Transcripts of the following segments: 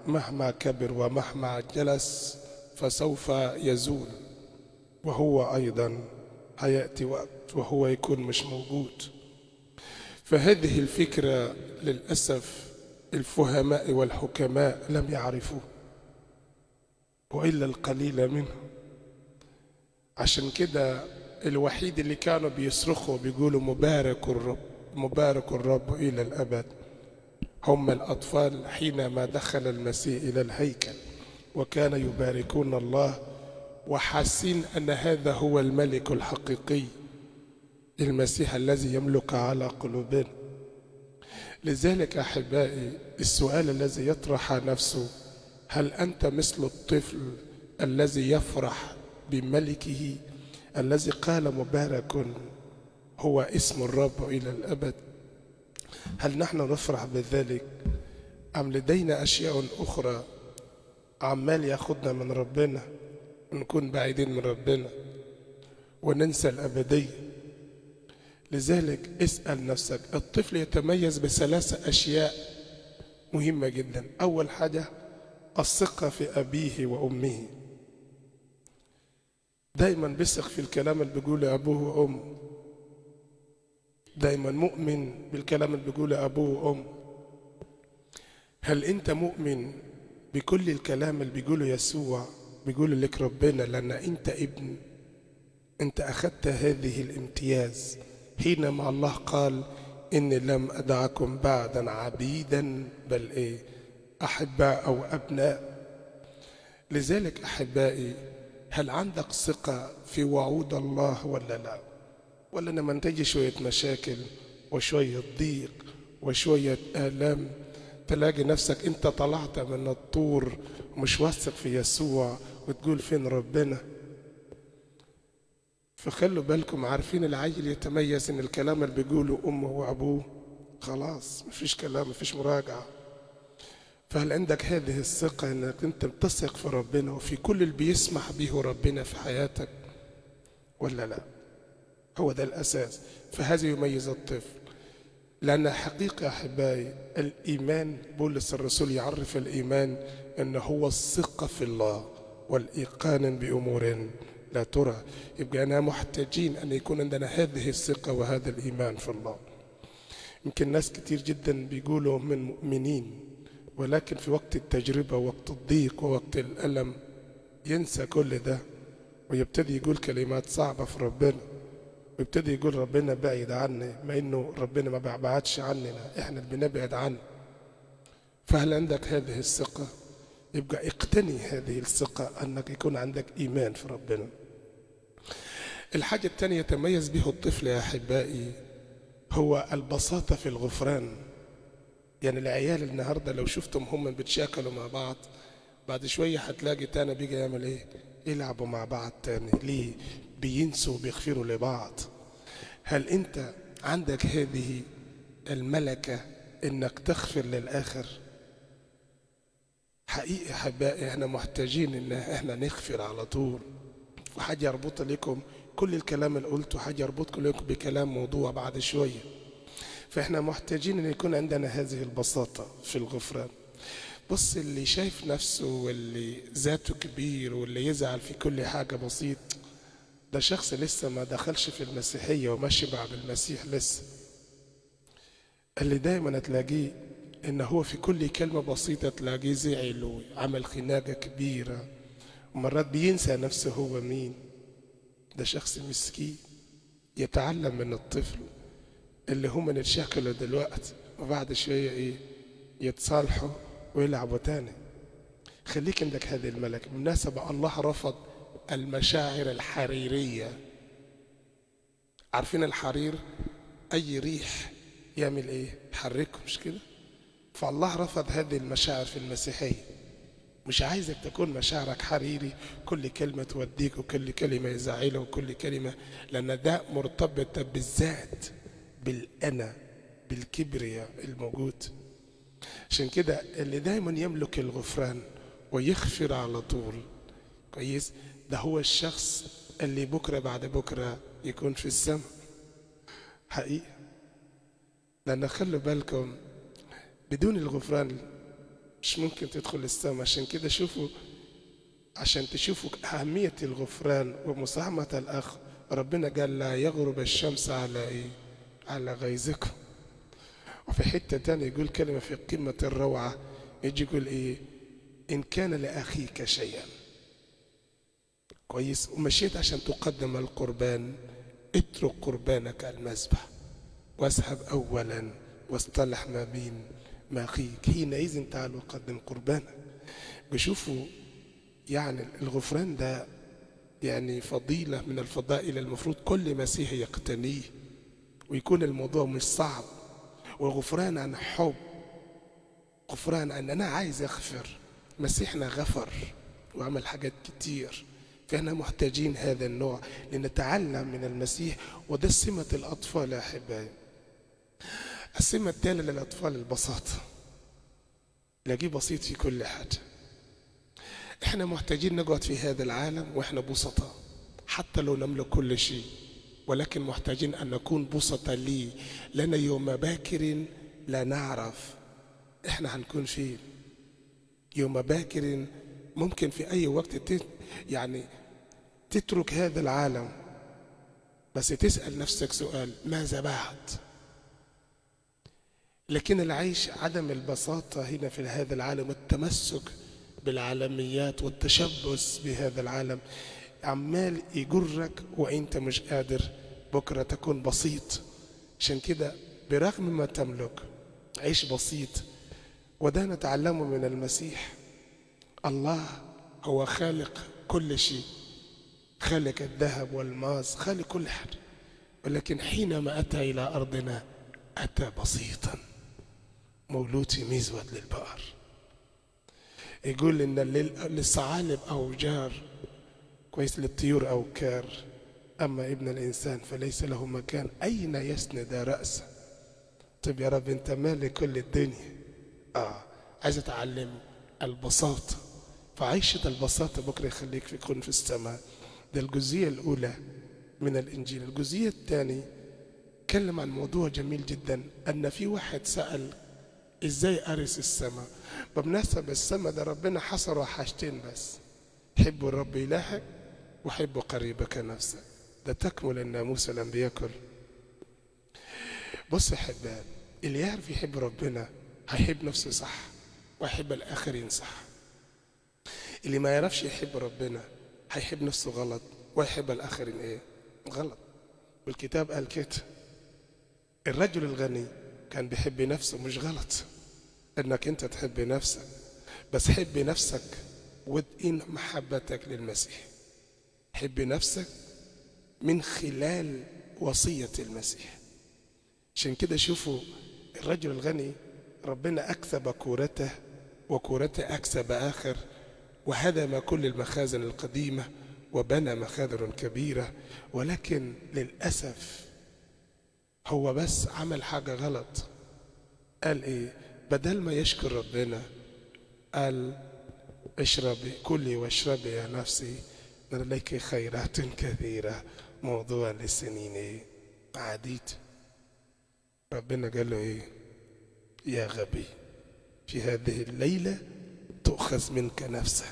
مهما كبر ومهما جلس فسوف يزول، وهو أيضا هيأتي وقت وهو يكون مش موجود. فهذه الفكرة للأسف الفهماء والحكماء لم يعرفوه، وإلا القليل منهم. عشان كده الوحيد اللي كانوا بيصرخوا بيقولوا مبارك الرب مبارك الرب إلى الأبد هم الأطفال حينما دخل المسيح إلى الهيكل، وكان يباركون الله وحاسين أن هذا هو الملك الحقيقي، المسيح الذي يملك على قلوبنا. لذلك أحبائي السؤال الذي يطرح نفسه: هل أنت مثل الطفل الذي يفرح بملكه الذي قال مبارك هو اسم الرب إلى الأبد؟ هل نحن نفرح بذلك أم لدينا أشياء أخرى عمال ياخدنا من ربنا ونكون بعيدين من ربنا وننسى الأبدية؟ لذلك اسأل نفسك. الطفل يتميز بثلاث أشياء مهمة جدا. أول حاجة الثقة في أبيه وأمه، دايما بيثق في الكلام اللي بيقوله أبوه وأمه، دايما مؤمن بالكلام اللي بيقوله أبوه وأمه. هل أنت مؤمن بكل الكلام اللي بيقوله يسوع بيقوله لك ربنا لأن أنت ابن؟ أنت أخذت هذه الامتياز حينما الله قال إني لم أدعكم بعدا عبيدا بل أحباء أو أبناء. لذلك أحبائي هل عندك ثقة في وعود الله ولا لا؟ ولا لما تجي شوية مشاكل وشوية ضيق وشوية آلام تلاقي نفسك انت طلعت من الطور ومش واثق في يسوع وتقول فين ربنا؟ فخلوا بالكم، عارفين العيل يتميز ان الكلام اللي بيقوله امه وابوه خلاص مفيش كلام مفيش مراجعة. فهل عندك هذه الثقة انك انت بتثق في ربنا وفي كل اللي بيسمح به ربنا في حياتك ولا لا؟ هو ده الأساس. فهذا يميز الطفل. لأن حقيقة أحبائي الإيمان، بولس الرسول يعرف الإيمان أنه هو الثقة في الله والإيقان بأمور لا ترى. يبقى أنا محتاجين أن يكون عندنا هذه الثقة وهذا الإيمان في الله. يمكن ناس كتير جدا بيقولوا من مؤمنين، ولكن في وقت التجربة ووقت الضيق ووقت الألم ينسى كل ده ويبتدي يقول كلمات صعبة في ربنا، ويبتدي يقول ربنا بعيد عني، مع انه ربنا ما بعدش عننا، احنا اللي بنبعد عنه. فهل عندك هذه الثقة؟ يبقى اقتني هذه الثقة انك يكون عندك ايمان في ربنا. الحاجة الثانية يتميز به الطفل يا احبائي هو البساطة في الغفران. يعني العيال النهاردة لو شفتم هم بيتشاكلوا مع بعض بعد شوية هتلاقي تاني بيجي يعمل يلعبوا مع بعض تاني. ليه؟ بينسوا وبيغفروا لبعض. هل انت عندك هذه الملكة انك تغفر للآخر؟ حقيقي احبائي احنا محتاجين ان احنا نغفر على طول. وحاجة يربط لكم كل الكلام اللي قلته، حاجة يربطكم لكم بكلام موضوع بعد شوية. فاحنا محتاجين ان يكون عندنا هذه البساطة في الغفران. بص، اللي شايف نفسه واللي ذاته كبير واللي يزعل في كل حاجة بسيط ده شخص لسه ما دخلش في المسيحية وماشي بعد المسيح لسه. اللي دايما تلاقيه ان هو في كل كلمة بسيطة تلاقيه زعل وعمل خناقة كبيرة ومرات بينسى نفسه هو مين. ده شخص مسكين. يتعلم من الطفل اللي هم نتشاكلوا دلوقتي وبعد شوية يتصالحوا ويلعبوا تاني. خليك عندك هذه الملكة. بالمناسبة الله رفض المشاعر الحريرية. عارفين الحرير أي ريح يعمل يحركه، مش كده؟ فالله رفض هذه المشاعر في المسيحية. مش عايزك تكون مشاعرك حريري، كل كلمة توديك وكل كلمة يزعله وكل كلمة، لأن ده مرتبط بالذات، بالأنا، بالكبرياء الموجود. عشان كده اللي دايما يملك الغفران ويغفر على طول كويس ده هو الشخص اللي بكرة بعد بكرة يكون في السماء حقيقة. لأن خلوا بالكم بدون الغفران مش ممكن تدخل السماء. عشان كده شوفوا، عشان تشوفوا أهمية الغفران ومساهمة الأخ، ربنا قال لا يغرب الشمس على إيه؟ على غيظكم. وفي حتة تانية يقول كلمة في قمة الروعة، يجي يقول إيه؟ إن كان لأخيك شيئا، كويس، ومشيت عشان تقدم القربان، اترك قربانك المذبح واذهب أولا واصطلح ما بين ما أخيك، حينئذ تعال وقدم قربانك. بشوفوا يعني الغفران ده يعني فضيلة من الفضائل المفروض كل مسيحي يقتنيه، ويكون الموضوع مش صعب. والغفران عن حب، غفران أن أنا عايز أغفر. مسيحنا غفر وعمل حاجات كتير، فإحنا محتاجين هذا النوع لنتعلم من المسيح. وده سمة الأطفال يا أحبائي. السمة التالية للأطفال البساطة، لاقيه بسيط في كل حاجة. احنا محتاجين نقعد في هذا العالم واحنا بسطاء، حتى لو نملك كل شيء، ولكن محتاجين ان نكون بسطاء. ليه؟ لأن يوم باكر لا نعرف احنا هنكون فين. يوم باكر ممكن في اي وقت يعني تترك هذا العالم، بس تسأل نفسك سؤال: ماذا بعد؟ لكن العيش عدم البساطة هنا في هذا العالم، والتمسك بالعالميات والتشبث بهذا العالم عمال يجرك وانت مش قادر بكرة تكون بسيط. عشان كده برغم ما تملك عيش بسيط. وده نتعلمه من المسيح. الله هو خالق كل شيء، خالق الذهب والماس، خالق كل حاجة، ولكن حينما أتى إلى أرضنا أتى بسيطا، مولود في مزود للبقر. يقول إن للثعالب أوجار، كويس، للطيور أوكار، أما ابن الإنسان فليس له مكان أين يسند رأسه. طيب يا رب أنت مالك كل الدنيا. عايز أتعلم البساطة، فعيشة البساطة بكرة يخليك يكون في السماء. ده الجزئية الأولى من الإنجيل. الجزئية الثانية تكلم عن موضوع جميل جدا، أن في واحد سأل إزاي أرث السماء. بمناسبة السماء ده ربنا حصره حاجتين بس: حب الرب إلهك وحب قريبك نفسك. ده تكمل الناموس لم بيكن. بص يا حباب، اللي يعرف يحب ربنا هيحب نفسه صح ويحب الآخرين صح. اللي ما يعرفش يحب ربنا هيحب نفسه غلط ويحب الآخرين إيه؟ غلط. والكتاب قال كده. الرجل الغني كان بيحب نفسه، مش غلط انك انت تحب نفسك، بس حب نفسك وإن محبتك للمسيح. حب نفسك من خلال وصية المسيح. عشان كده شوفوا الرجل الغني ربنا أكسب كورته، وكورته أكسب آخر، وهدم كل المخازن القديمة وبنى مخازن كبيرة. ولكن للأسف هو بس عمل حاجة غلط. قال إيه؟ بدل ما يشكر ربنا قال: اشربي، كلي واشربي يا نفسي، من لك خيرات كثيرة موضوع للسنين عديد. ربنا قال له إيه؟ يا غبي، في هذه الليلة تؤخذ منك نفسك.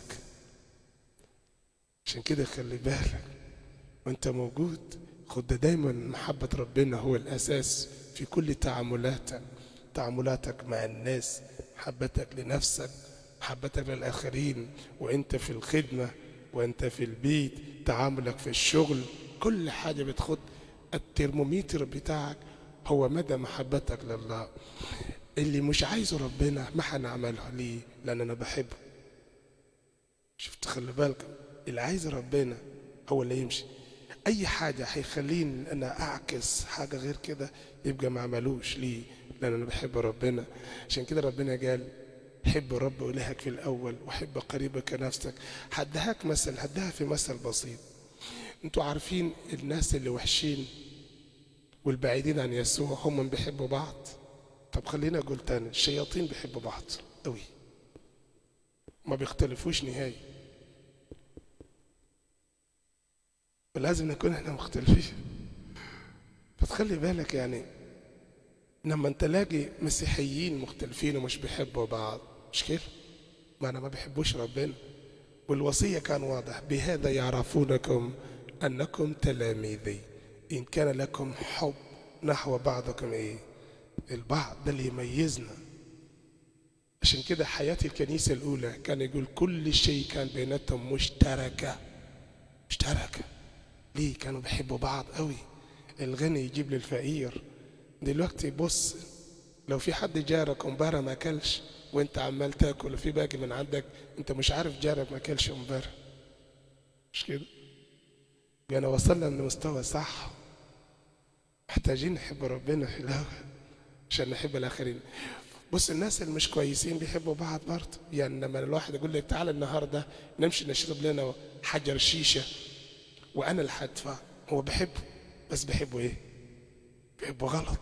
عشان كده خلي بالك وانت موجود، خد دايما محبة ربنا هو الأساس في كل تعاملاتك مع الناس، محبتك لنفسك، محبتك للآخرين، وانت في الخدمة، وانت في البيت، تعاملك في الشغل، كل حاجة بتخد الترمومتر بتاعك هو مدى محبتك لله. اللي مش عايزه ربنا ما هنعمله. ليه؟ لأن أنا بحبه. شفت؟ خلي بالك، اللي عايز ربنا هو اللي يمشي. أي حاجة هيخليني أنا أعكس حاجة غير كده يبقى ما عملوش. ليه؟ لأن أنا بحب ربنا. عشان كده ربنا قال: حب رب إلهك في الأول وحب قريبك نفسك. هديهاك مثل، هديها في مثل بسيط. انتوا عارفين الناس اللي وحشين والبعيدين عن يسوع هم بيحبوا بعض. طب خلينا أقول تاني، الشياطين بيحبوا بعض قوي، ما بيختلفوش نهائي، ولازم نكون احنا مختلفين. فتخلي بالك يعني لما انت تلاقي مسيحيين مختلفين ومش بيحبوا بعض، مش كده؟ ما أنا ما بحبوش ربنا. والوصية كان واضح: بهذا يعرفونكم أنكم تلاميذي إن كان لكم حب نحو بعضكم إيه؟ البعض. ده اللي يميزنا. عشان كده حياة الكنيسة الأولى كان يقول كل شيء كان بيناتهم مشتركة. ليه؟ كانوا بيحبوا بعض قوي. الغني يجيب للفقير. دلوقتي بص، لو في حد جارك امبارح ما اكلش وانت عمال تاكل وفي باقي من عندك، انت مش عارف جارك ما اكلش امبارح. مش كده؟ يعني وصلنا لمستوى صح. محتاجين نحب ربنا في الاول عشان نحب الاخرين. بص، الناس اللي مش كويسين بيحبوا بعض برضه. يعني لما الواحد يقول لك تعالى النهارده نمشي نشرب لنا حجر شيشه وانا اللي هدفع، هو بحبه، بس بحبه ايه؟ بحبه غلط.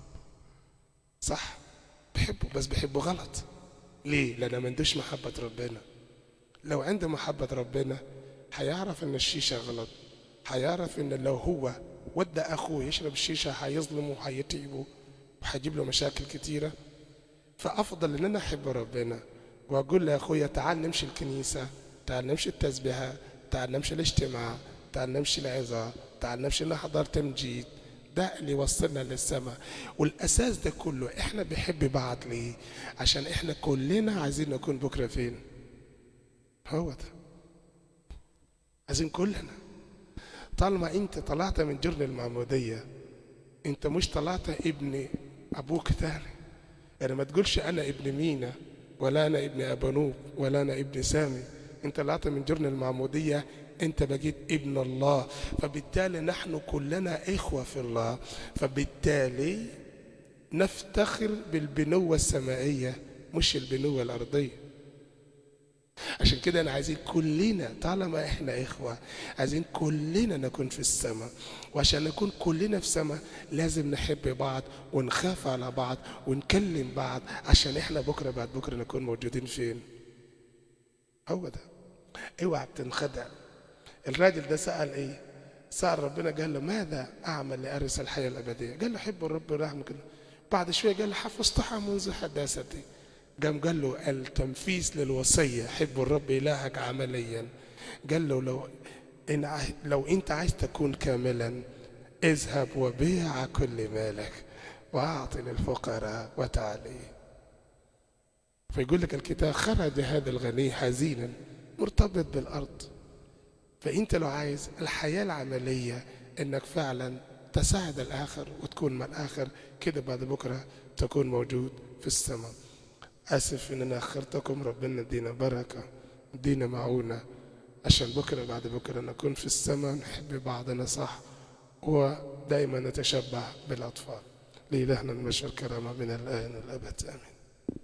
صح؟ بحبه بس بحبه غلط. ليه؟ لأنه ما عندوش محبة ربنا. لو عنده محبة ربنا هيعرف ان الشيشة غلط، هيعرف ان لو هو ودى اخوه يشرب الشيشة هيظلمه وهيتعبه وهيجيب له مشاكل كتيرة. فافضل ان انا احب ربنا واقول لاخويا تعال نمشي الكنيسة، تعال نمشي التسبيحة، تعال نمشي الاجتماع، تعال نمشي العظة، تعال نمشي نحضر تمجيد. ده اللي وصلنا للسماء. والاساس ده كله احنا بنحب بعض ليه؟ عشان احنا كلنا عايزين نكون بكره فين؟ هو ده عايزين كلنا. طالما انت طلعت من جرن المعموديه انت مش طلعت ابن ابوك تاني. يعني ما تقولش انا ابن مينا ولا انا ابن ابانوب ولا انا ابن سامي. انت طلعت من جرن المعموديه، انت بقيت ابن الله. فبالتالي نحن كلنا اخوة في الله. فبالتالي نفتخر بالبنوة السمائية مش البنوة الارضية. عشان كده انا عايزين كلنا طالما احنا اخوة عايزين كلنا نكون في السماء. وعشان نكون كلنا في السماء لازم نحب بعض ونخاف على بعض ونكلم بعض، عشان احنا بكرة بعد بكرة نكون موجودين فين؟ هو ده. اوعى بتنخدع. الراجل ده سأل ايه؟ سأل ربنا قال له ماذا اعمل لأرث الحياة الأبدية؟ قال له حب الرب ورحمه كده. بعد شوية قال له حفظتها منذ حداثتي. قال له التنفيذ للوصية حب الرب إلهك عمليا. قال له لو انت عايز تكون كاملا اذهب وبيع كل مالك واعطي للفقراء وتعالي. فيقول لك الكتاب خرج هذا الغني حزينا مرتبط بالأرض. فأنت لو عايز الحياة العملية إنك فعلا تساعد الآخر وتكون مع الآخر كده، بعد بكرة تكون موجود في السماء. آسف إن أنا أخرتكم. ربنا يدينا بركة، يدينا معونة، عشان بكرة بعد بكرة نكون في السماء نحب بعضنا صح ودائما نتشبه بالأطفال. لإلهنا المجد والكرامة من الآن والأبد آمين.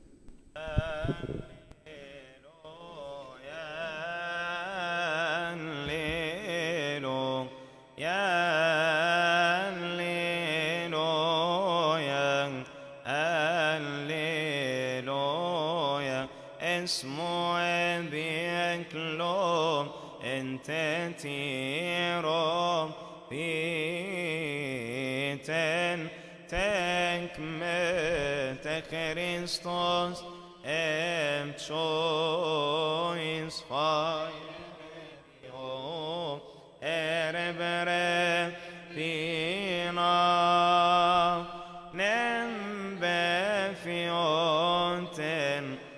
اسمه بيكلو انت تيرو بيتن تكمت كريستوس ام تشويس فايو اربره فينا نمبه فيونتن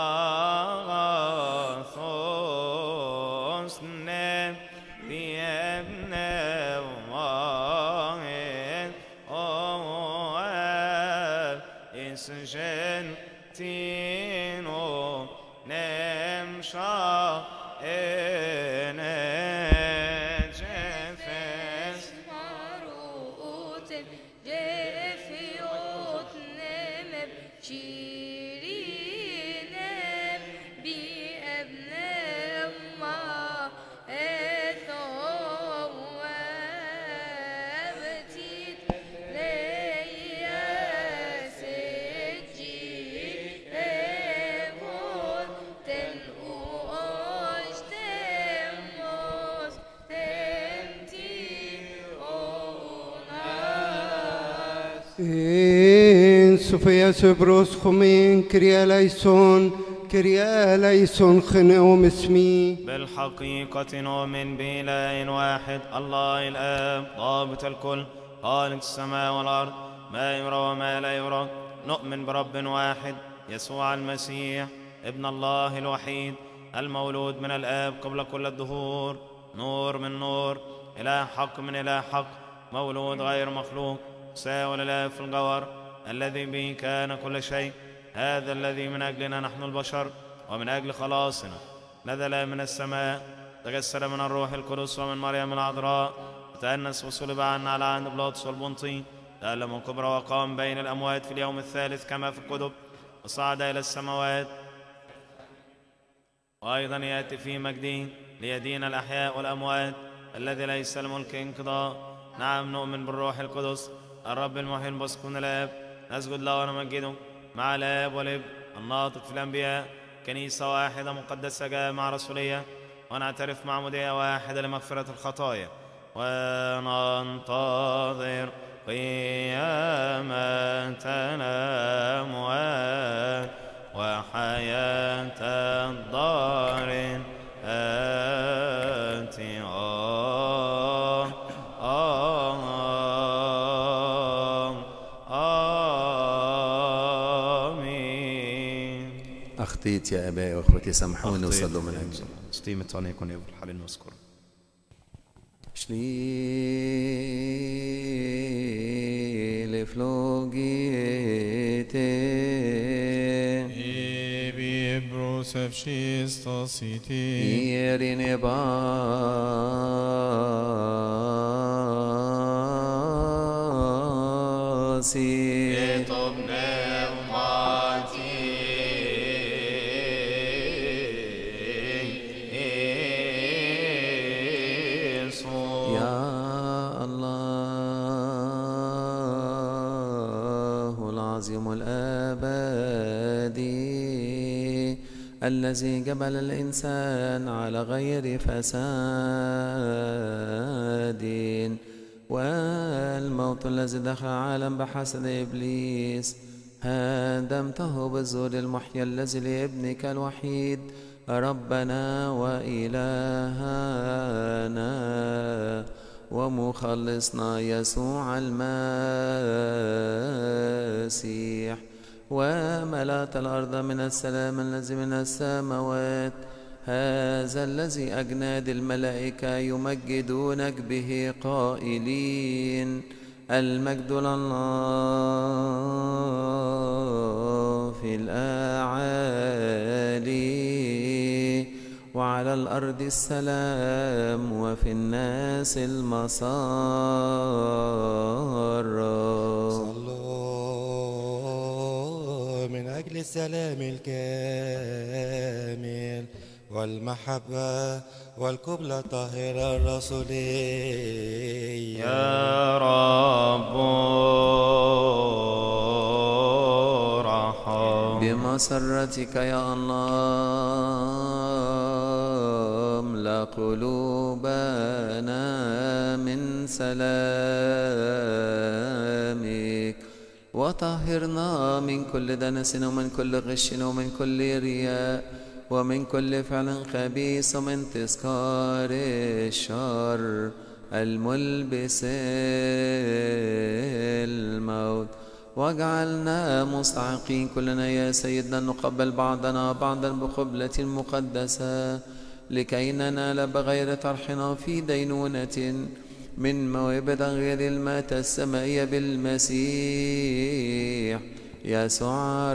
جنتينو نمشى جفس مروت جفيوت نمب شيرين بأبناء ما ثوابتي Sofia Söbros Khomin Kriya Laison كريا ليسون خنوم اسمي. بالحقيقة نؤمن بإله واحد الله الآب ضابط الكل خالق السماء والأرض ما يرى وما لا يرى. نؤمن برب واحد يسوع المسيح ابن الله الوحيد المولود من الآب قبل كل الدهور نور من نور إله حق من إله حق مولود غير مخلوق ساوي الآب في الجوهر الذي به كان كل شيء. هذا الذي من أجلنا نحن البشر ومن أجل خلاصنا نزل من السماء تجسد من الروح القدس ومن مريم العذراء وتأنس وصلب عنا على عهد بيلاطس والبنطي تألم كبرى وقام بين الأموات في اليوم الثالث كما في الكتب وصعد إلى السماوات وأيضا يأتي في مجده ليدين الأحياء والأموات الذي ليس الملك انقضاء. نعم نؤمن بالروح القدس الرب المحيي المسكن الآب نسجد له ونمجده مع الآب والابن الناطق في الأنبياء كنيسة واحدة مقدسة جامعة رسولية ونعترف معمودية واحدة لمغفرة الخطايا وننتظر قيامة الأموات وحياة الدار الآتية. أخطيت يا أبائي وأخوتي سامحوني وصلوا من أجل ستيمت أن يكون يفرح حال نذكر شليل فلوجيتي Ebi brosevshistos iti يرين باسي الأبدي الذي جبل الإنسان على غير فساد والموت الذي دخل العالم بحسد إبليس هدمته بالزور المحيي الذي لابنك الوحيد ربنا وإلهنا ومخلصنا يسوع المسيح وملأت الأرض من السلام الذي من السماوات هذا الذي أجناد الملائكة يمجدونك به قائلين المجد لله في الأعالي وعلى الأرض السلام وفي الناس المسار. صلوا من أجل السلام الكامل والمحبة والقبلة الطاهرة الرسولية يا رب رحم بمسرتك يا الله املأ قلوبنا من سلامك وطهرنا من كل دنس ومن كل غش ومن كل رياء ومن كل فعل خبيث ومن تذكار الشر الملبس الموت واجعلنا مستحقين كلنا يا سيدنا نقبل بعضنا بعضا بقبلة مقدسة لكي ننال بغير طرحنا في دينونة من موهبة غير الماتة السمائية بالمسيح يسوع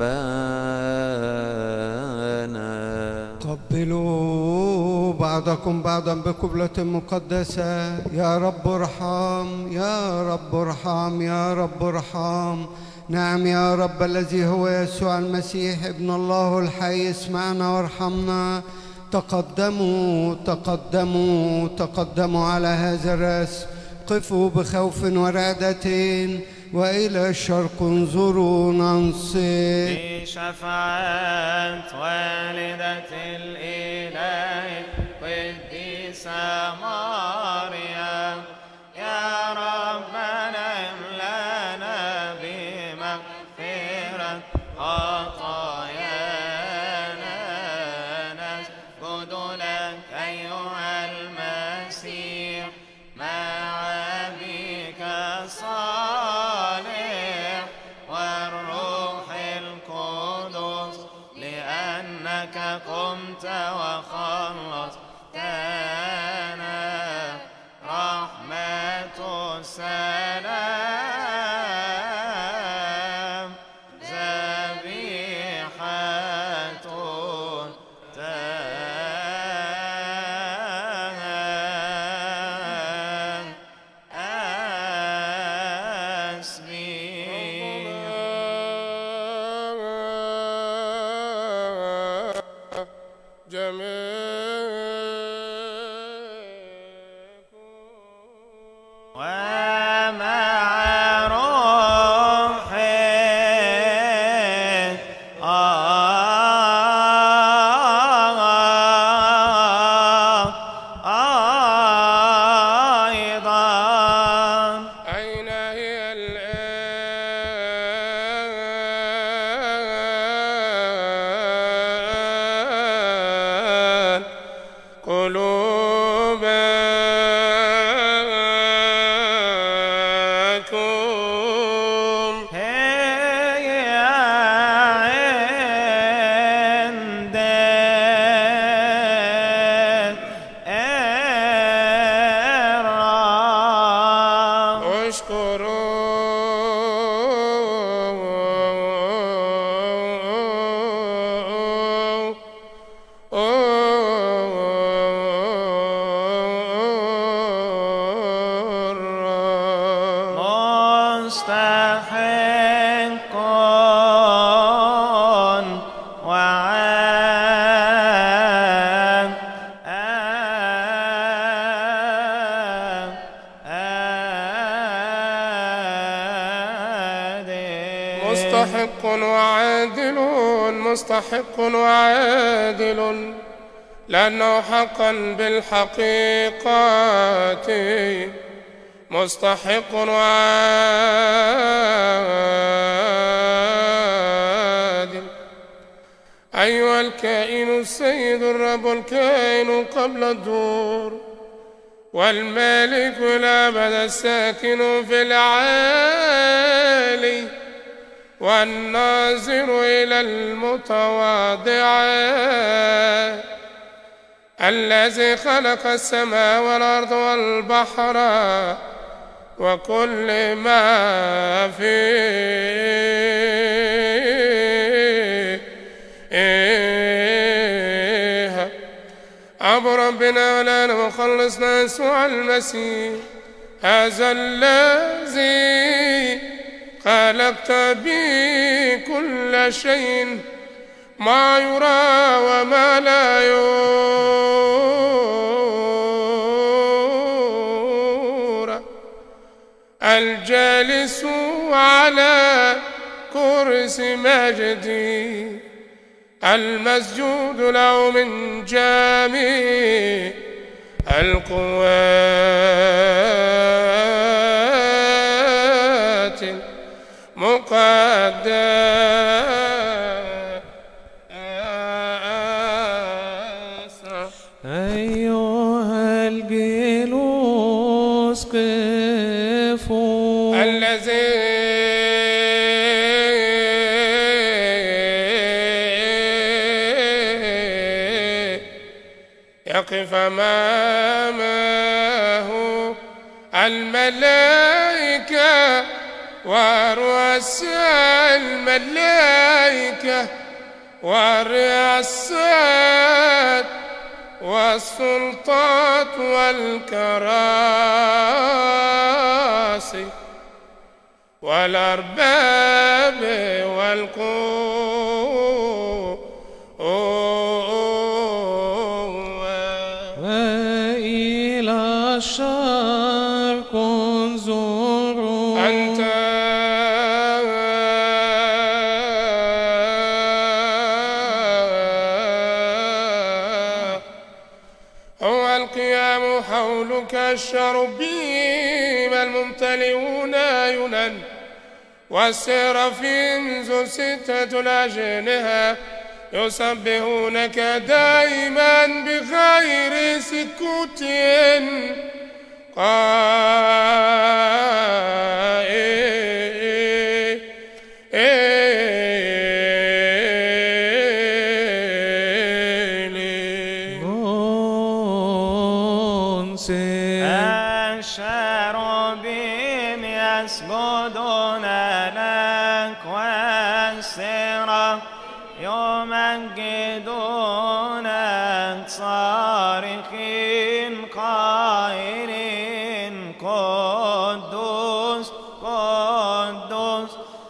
ربنا. قبلوا بعضكم بعضا بقبلة مقدسة. يا رب ارحم يا رب ارحم يا رب ارحم. نعم يا رب الذي هو يسوع المسيح ابن الله الحي اسمعنا وارحمنا. تقدموا تقدموا تقدموا على هذا الرأس قفوا بخوف ورعدة وإلى الشرق انظروا ننصت. بشفاعة والدة الإله قديسة مريم يا ربنا املأنا بمغفرة خطايانا قمت وخلصتنا رحمة السلام ذبيحة ومع روحي أيضا. أين هي الآن قلوبكم؟ هي عند الرب. مستحق مستحق وعادل مستحق وعادل، لأنه حقا بالحقيقة مستحق وعادل. أيها الكائن السيد الرب الكائن قبل الدور، والمالك الأبد الساكن في العالي، والناظر إلى المتواضع، الذي خلق السماء والأرض والبحر وكل ما فيها. أبو ربنا ولانا وخلصنا يسوع المسيح، هذا الذي خلقت به كل شيء، ما يرى وما لا يرى، الجالس على كرسي مجدي، المسجود له من جميع القوات المقدسة. أيها الجلوس قفوا، الذي يقف أمامه الملائكة ورؤساء الملائكة والرئاسات والسلطات والكراسي والأرباب والقوة، وإلى الشرق انظروا، أنت هو القيام حولك الشربيم الممتلئون عينا، والسرافيم ذو 6 الأجنحة يسبحونك دائما بغير سكوت الشاروبيم يسجدون لك والسرى يمجدونك صارخين قائلين قدوس قدوس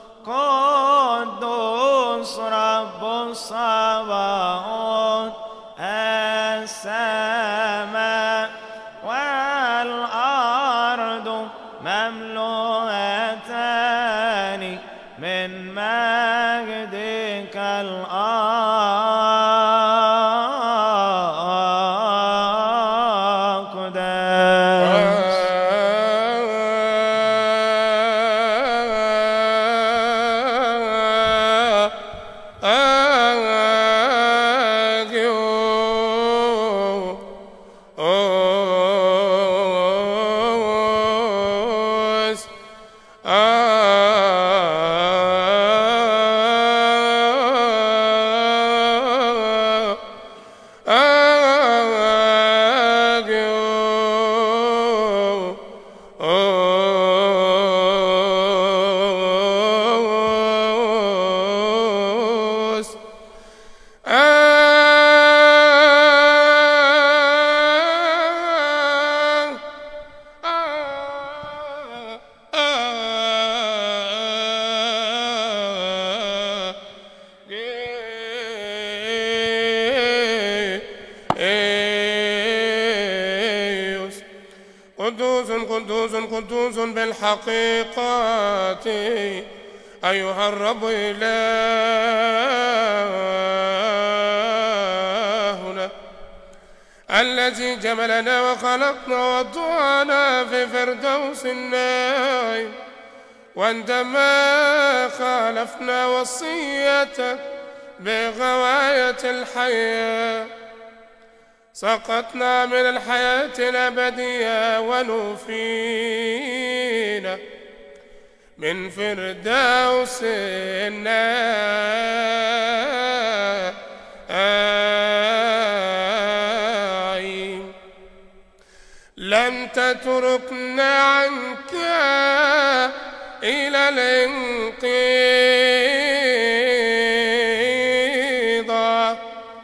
قدوس رب الصباوت السماء والأرض مملوءتان من مجدك الأقدس. قدوس قدوس قدوس بالحقيقة أيها الرب إلهنا الذي جملنا وخلقنا وضعنا في فردوس النعيم، وعندما خالفنا وصيتك بغواية الحياة سقطنا من الحياة الأبدية ونفينا من فردوس النعيم. لم تتركنا عنك إلى الانقضاء،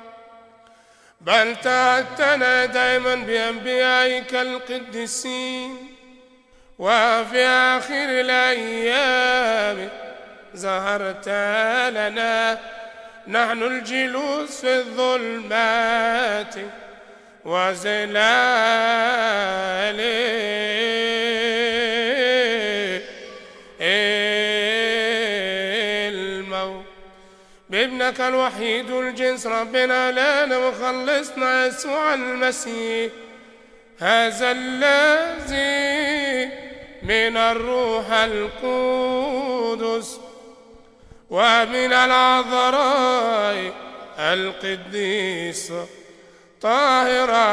بل تعدتنا دائما بأنبيائك القديسين، وفي آخر الأيام ظهرت لنا نحن الجلوس في الظلمات وظلال الموت بابنك الوحيد الجنس ربنا لنا وخلصنا يسوع المسيح، هذا الذي من الروح القدس ومن العذراء القديسة طاهرة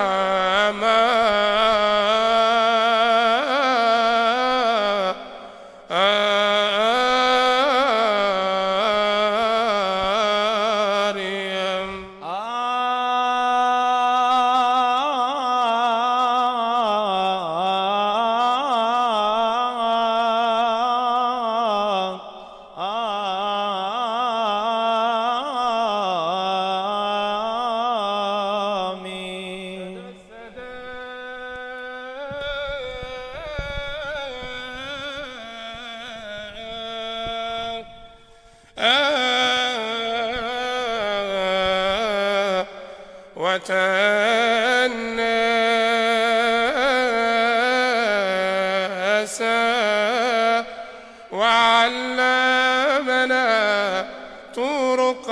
وتناسى وعلمنا طرق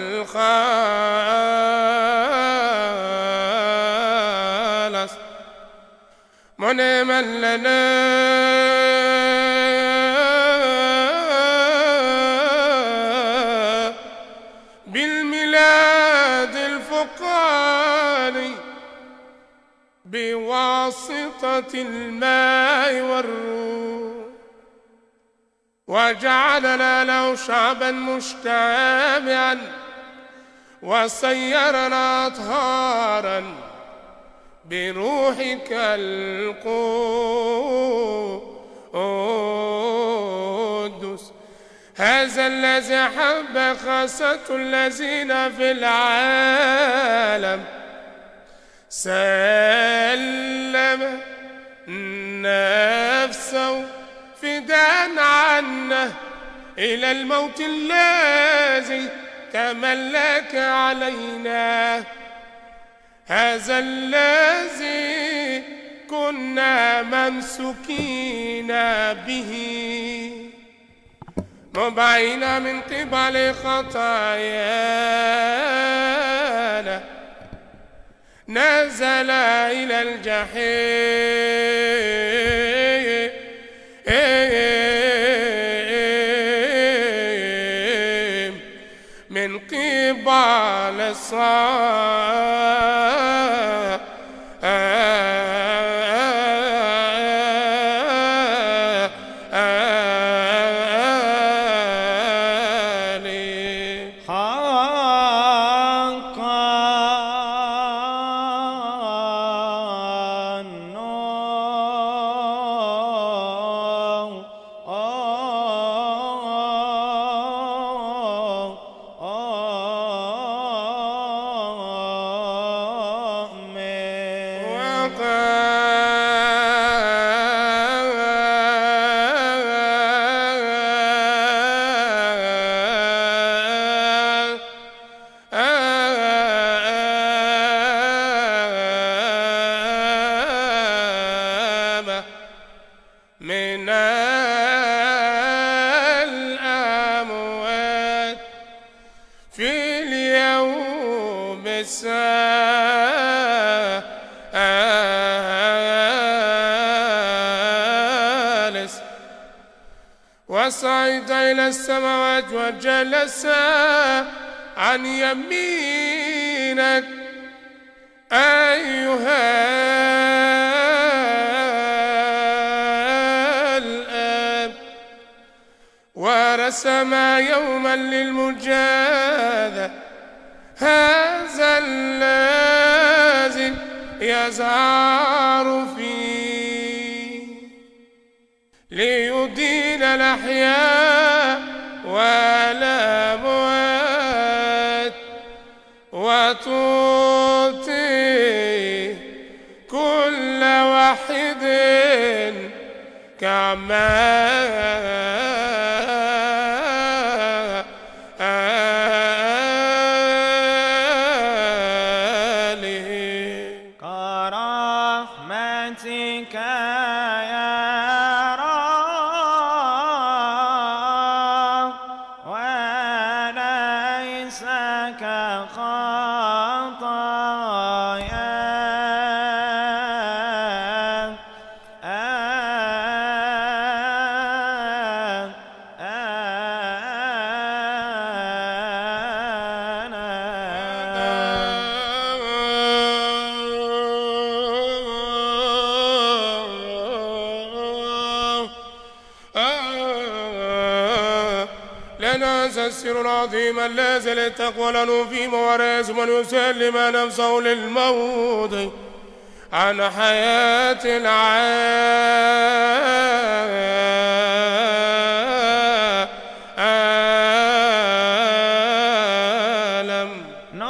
الخلاص، منعما لنا بالميلاد الفقاني بواسطة الماء والروح، وجعلنا له شعبا مجتمعا وصيرنا أطهارا بروحك القدس. هذا الذي حب خاصة الذين في العالم، سلم نفسه فداء عنا إلى الموت الذي تملك علينا. هذا الذي كنا ممسوكين به مبعين من قبل خطايانا، نزل إلى الجحيم من قبل من الأموات في اليوم الثالث، وصعد إلى السماوات وجلس عن يمينك أيها الآب، ورسم يوما للمجادلة. هذا الذي يظهر فيه ليدين الأحياء والأموات، وتعطي كل واحد كعماله. كرحمتك يا رب، وليس لنا هذا السر العظيم الذي للتقوى لنا فيه موارث، من يسلم نفسه للموت عن حياة العالم.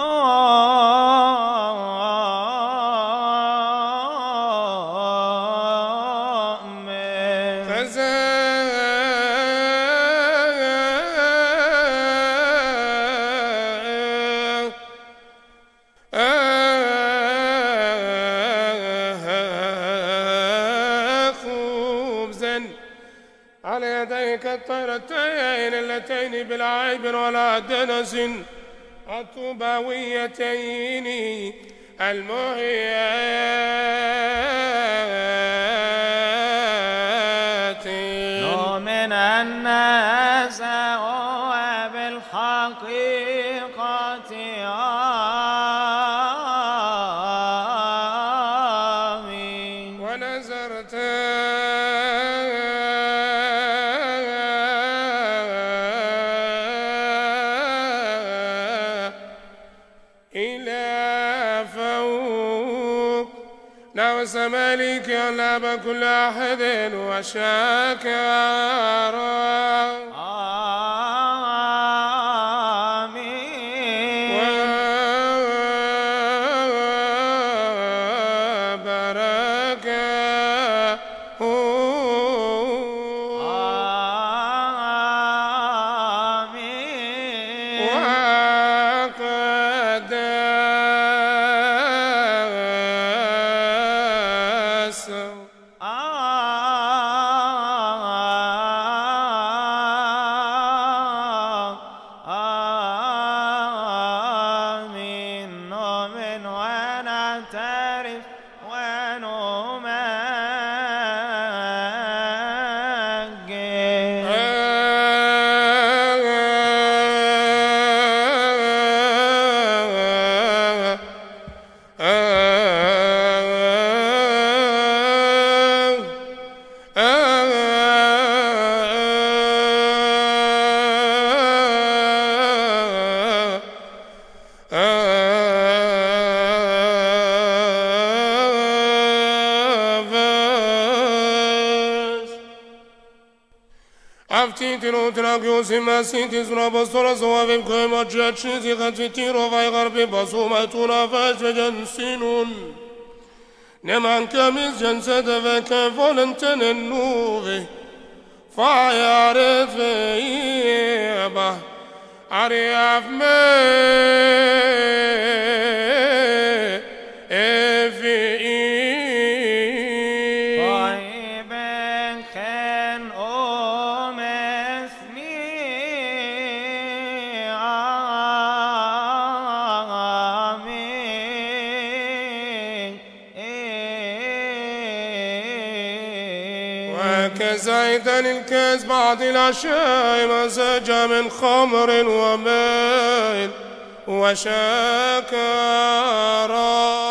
على يديك الطيرتين اللتين بالعيب ولا دنس الطوباويتين المحيات. نؤمن أن هذا هو بالحقيقة آمين. ونذرت إلى فوق لا وسمالك يا لاب كل أحد وشاكرا Sitis Rabostoras Ovim Koima Judges, Hatitiro Vaigarbi Basumatuna Vajjan Sinun Neman Kamis Jansada Vaka Voluntan and Nuve Fire Veba Ariaf Me زايدا الكاس بعد العشاء مزاج من خمر وماء وشاكرا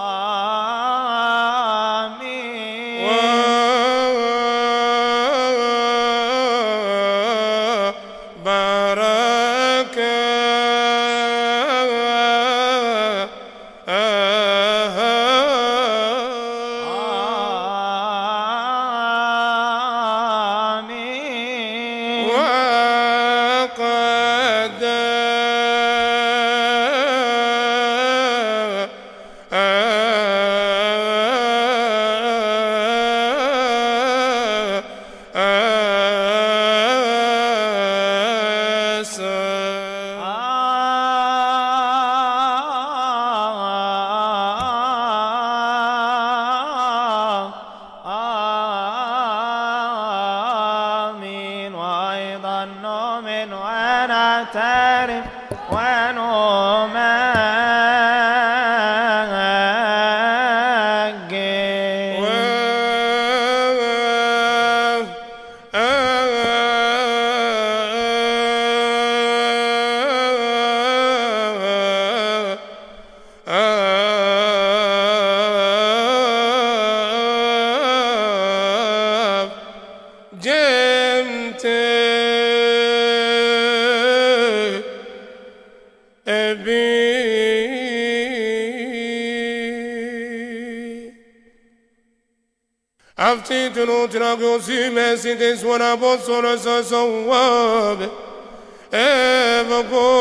Sitis when I bought Soros so wab ever go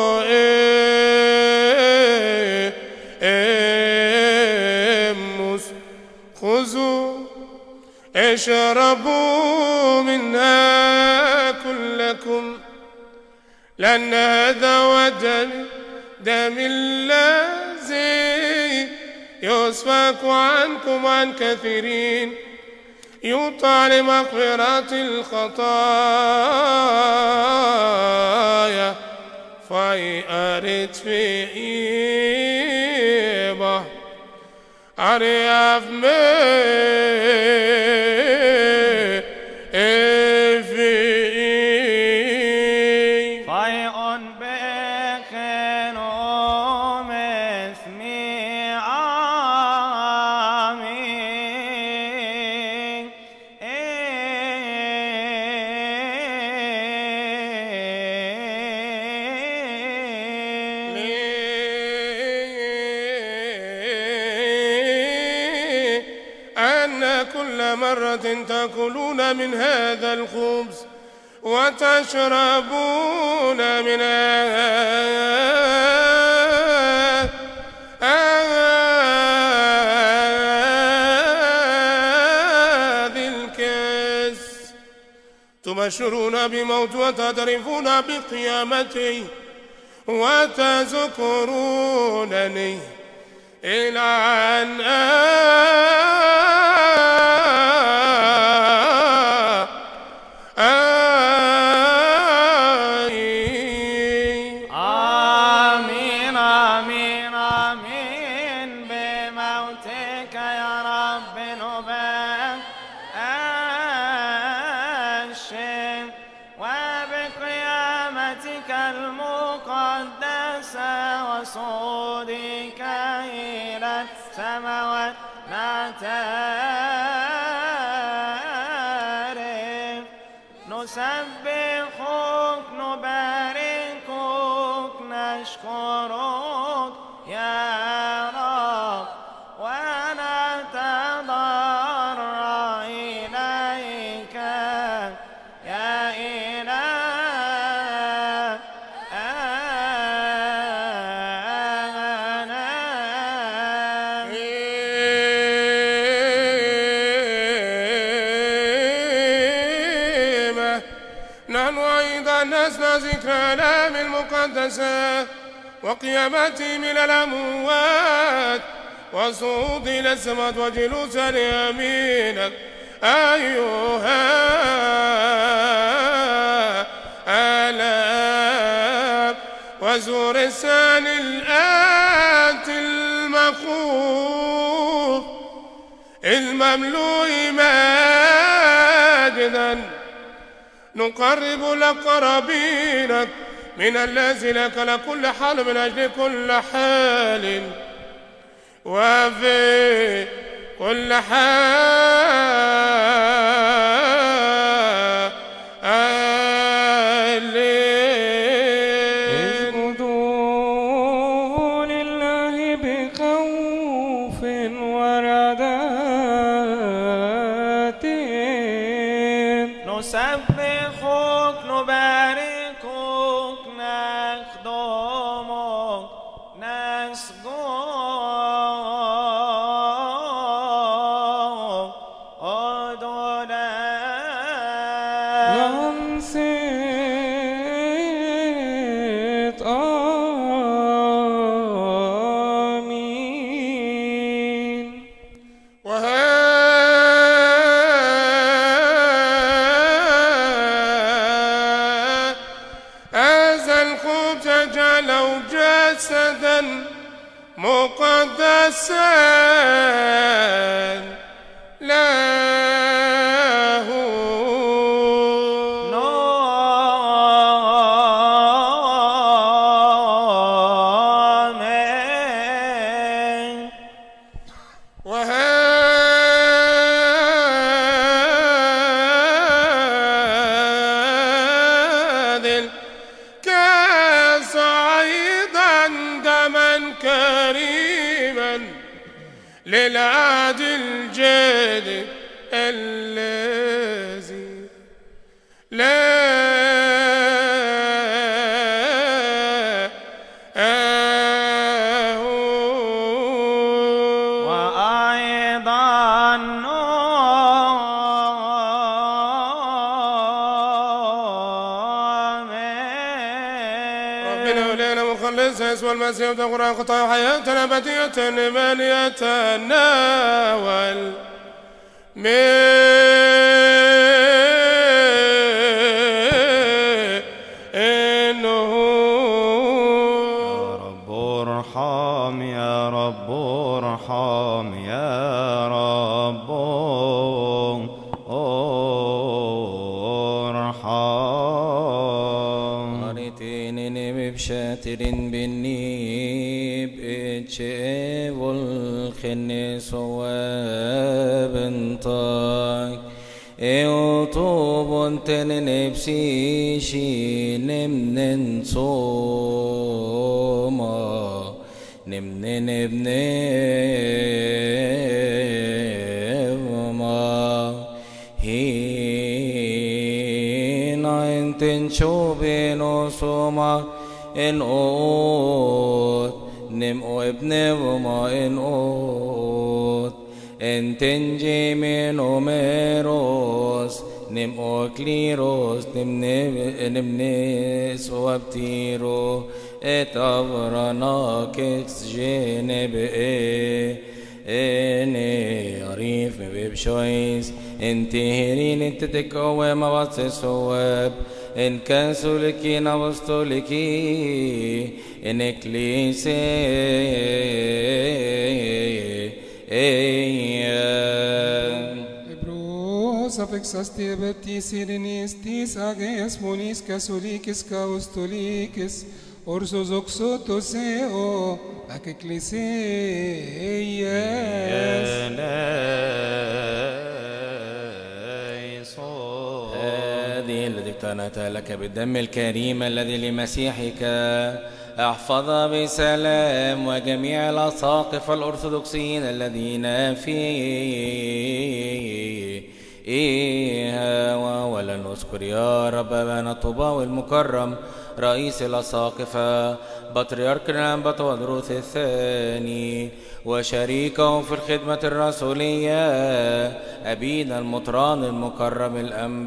mus خذوا اشربوا منها كلكم لأن هذا ودم دم الذي يسفك عنكم عن كثيرين يوطى لمغفرة الخطايا فيأرد في إيبا أرياف كل مرة تأكلون من هذا الخبز وتشربون من هذه الكأس تبشرون بموت وتعترفون بقيامتي وتذكرونني إلى أن آمين آمين آمين بموتك يا رب نبشر وبقيامتك المقدسة وصعودك إلى السماوات نعترف نسبحك نباركك نشكرك يا رب ونتضرع إليك يا إلهنا. نحن أيضا نسمع ذكر آلام المقدسة وقيامته من الأموات وصعود إلى السماوات وجلوس ليمينك أيها آلام وزور الثاني الآتي المخوف المملوء ماجدا نقرب لقربينك من الذي لك لكل حال من أجل كل حال وفي كل حال اسجدوا لله بخوف ورعدات نسبحك نباركك نخدمك ننصت آمين هذا الخبز جعله جسدا مقدسا له آمين وهذه الكأس أيضا دما كريما للعهد الجديد الذي لا وأيضا ربنا ولينا مخلص يسوع المسيح وتقرأ خطايا حياتنا بدية من يتناول منه يا رب ارحم يا رب ارحم يا رب ارحم Aritinin bibşetirin binni b'çe volkhini sowabın tak Eutubun tenin ebsişi nemnen soma Nemnen ebne ma وصوما إن أوت نمو ابن وما إن أوت إن تنجي من أميروس نمو كليروس نمنس وابتيرو اتغرنا كيكس جنب إني عريف ببشويس انت هيرين انت تكوى ما بس الصواب إن كان سلكي نبستو لكي إنك ليسي Safexas tibetis irenistis ageas monis casulicis caustolicus orsos oxotos eo ac ecclesias. هذه التي اقتنتها لك بالدم الكريم الذي لمسيحك احفظها بسلام وجميع الأساقفة الأرثوذكسيين الذين فيها ولا نذكر يا رب أبانا الطوباوي المكرم رئيس الأساقفة بطريركنا بطودروس الثاني وشريكه في الخدمة الرسولية أبينا المطران المكرم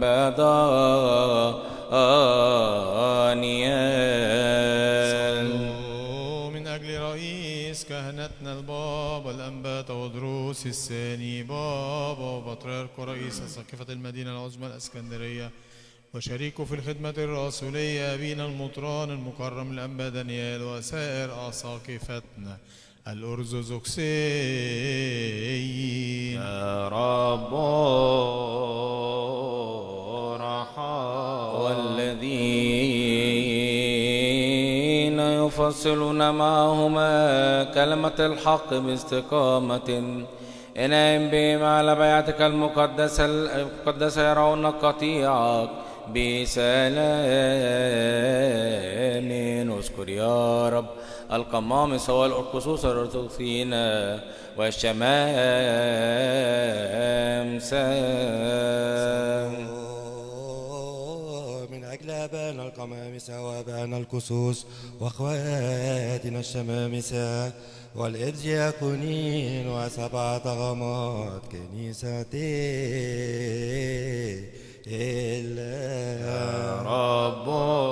الأنبادانيال. من أجل رئيس كهنتنا البابا الأنبا تودروس الثاني بابا وبطريرك ورئيس أساقفة المدينة العظمى الإسكندرية وشريكه في الخدمة الرسولية أبينا المطران المكرم الأنبا دانيال وسائر أساقفتنا الأرثوذكسيين. يا رب رحم والذين يفصلون معهما كلمة الحق باستقامة إنهم بهم على بيعتك المقدسة يرون قطيعك بسلام. اذكر يا رب القمامسة والأرقصوص الأرثوذكسيين والشمامسة من أجل أبانا القمامسة وأبانا الكسوس وأخواتنا الشمامسة والإرجياكونين وسبعة غمات كنيستي يا رب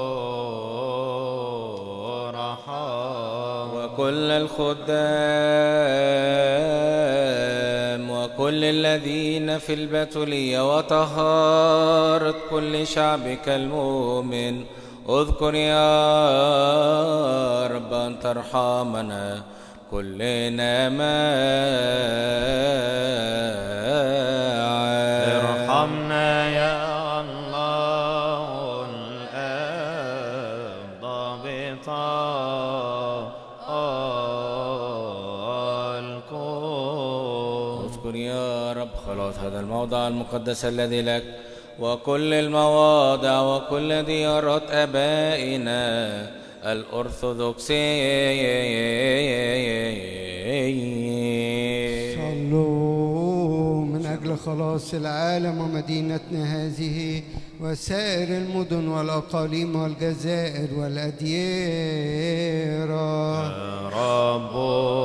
رحم وكل الخدام وكل الذين في البتولية وطهارة كل شعبك المؤمن اذكر يا رب أن ترحمنا كلنا معا. ارحمنا يا الله الآب ضابطا الكون. اذكر يا رب خلاص هذا الموضع المقدس الذي لك وكل المواضع وكل ديارات آبائنا الأرثوذكسيين. صلوا من أجل خلاص العالم ومدينتنا هذه وسائر المدن والأقاليم والجزائر والأديرة. يا رب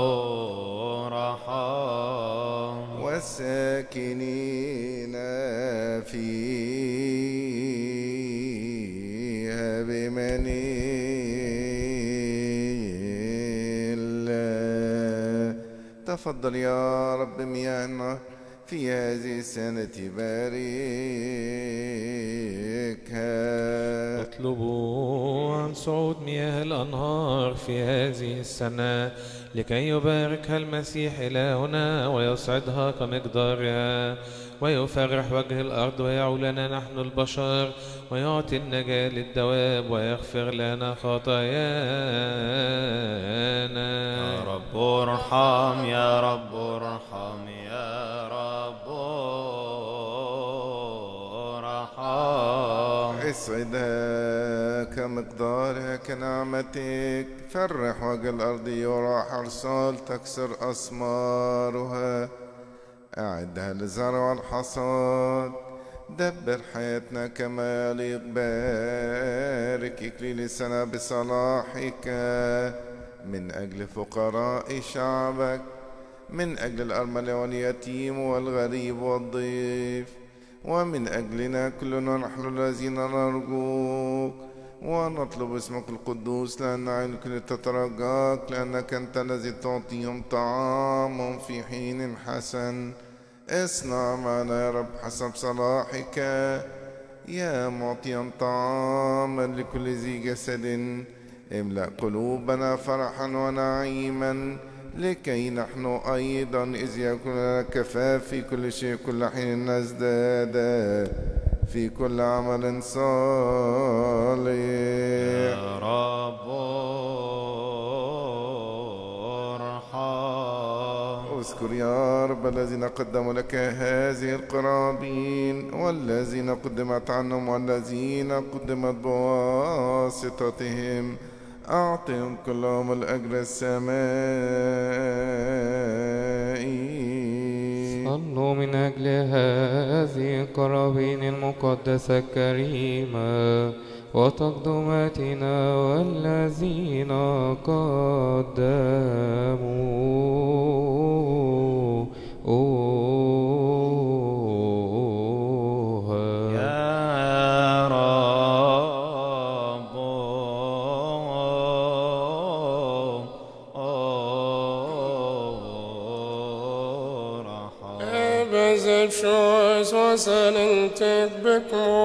رحم والساكنين فيها بمنيل. تفضل يا رب مياهنا في هذه السنة باركها. اطلبوا عن صعود مياه الأنهار في هذه السنة لكي يباركها المسيح إلهنا ويصعدها كمقدارها ويفرح وجه الأرض ويعولنا نحن البشر ويعطي النجاة للدواب ويغفر لنا خطايانا. يا رب ارحم يا رب ارحم يا رب ارحم. اسعدها كمقدارها كنعمتك. فرح وجه الأرض يرى حرصال تكسر أثمارها. أعدها للزرع والحصاد دبر حياتنا كما يليق. بارك إكليل السنة بصلاحك من أجل فقراء شعبك، من أجل الأرملة واليتيم والغريب والضيف، ومن أجلنا كلنا نحن الذين نرجوك ونطلب اسمك القدوس، لأن عينك تترجاك، لأنك أنت الذي تعطيهم طعاما في حين حسن. اصنع معنا يا رب حسب صلاحك يا معطيا طعاما لكل ذي جسد. املأ قلوبنا فرحا ونعيما، لكي نحن أيضا إذ يكون لنا كفاف في كل شيء كل حين نزداد في كل عمل صالح. يا رب ارحم. اذكر يا رب الذين قدموا لك هذه القرابين، والذين قدمت عنهم، والذين قدمت بواسطتهم. أعطهم كلهم الأجر السمائي. صلوا من أجل هذه القرابين المقدسة الكريمة وتقدماتنا والذين قدموا choice was talented big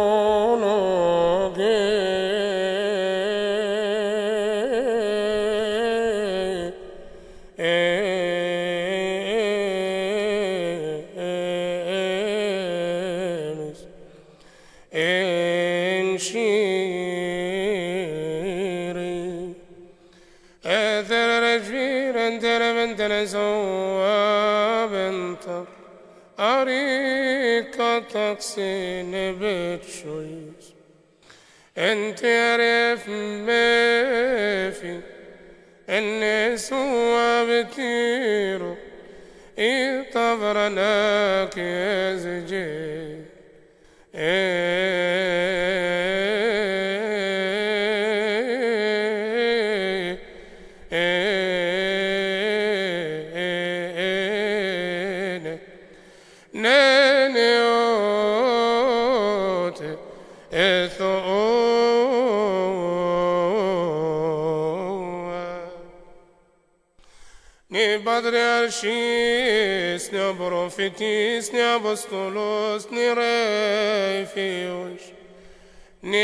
and sheery تقسين بتشويس انت عرف ما في الناس هو بتيرو يطبرناك يا زجي Ni patriarchis, ni prophetis, ni apostolos, ni refios, ni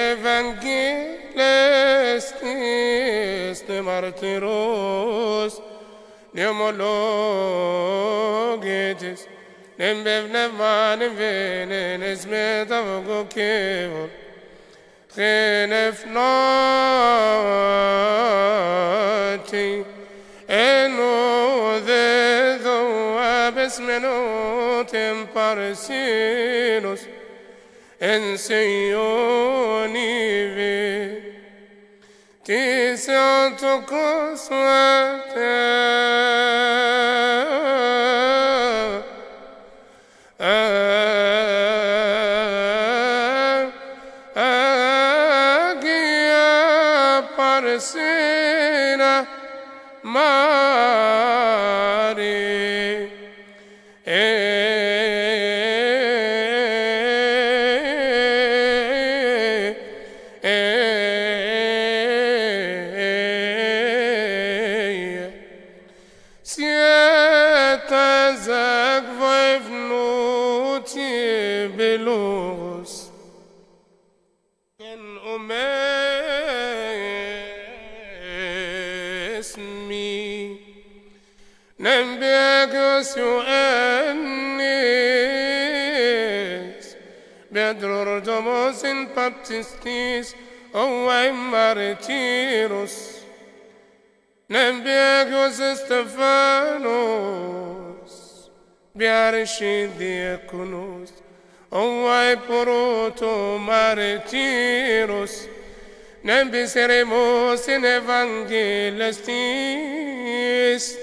evangelistis, ni martyros, ni homologetis, ni bevnevan venenes metavogokevor, genefnati, eno de doabes menotem parsinos en seionive tis autocoswate agia parsina Mari Sieta zagvevnuti belos en نبيكس يؤنس بيدرور دوموس بابتستيس أو مارتيروس نبيكس استفانوس بيارشي ديكونوس أو بروتو مارتيروس نبي سيريموس إنفانجيلستيس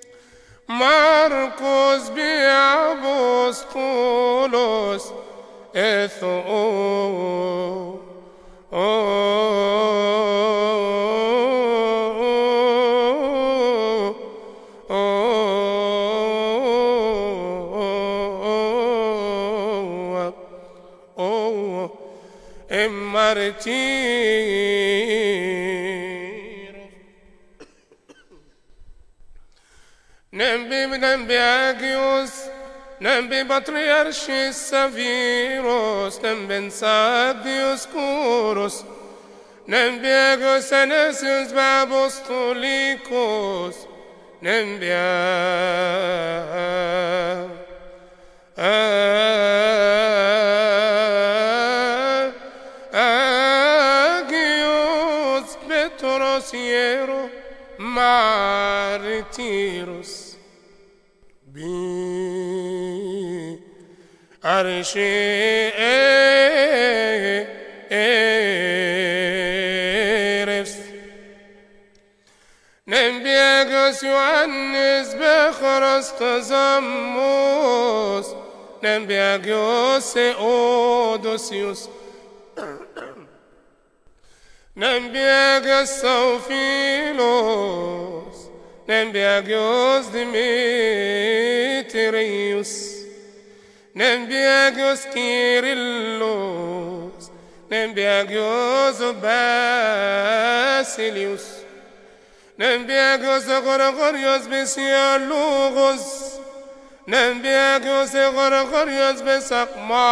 Marcos Biapostolos Nembi Agios, Nembi Patriarchis Saviros, Nembi Sadios Kuros, Nembi Agios Anesius Babostolikos, Nembi Agios Petros Hiero Martiros. Arşi Eres Nembiagos Ioannis Bechros Tazamos Nembiagos Eodosius Nembiagos Sophilos Nembiagos Demetrius Nembiagos Kyrillos, Nembiagos Basilius, Nembiagos Gorgorios Besialugos, Nembiagos Gorgorios Besakma,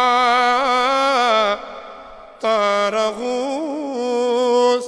Taragus,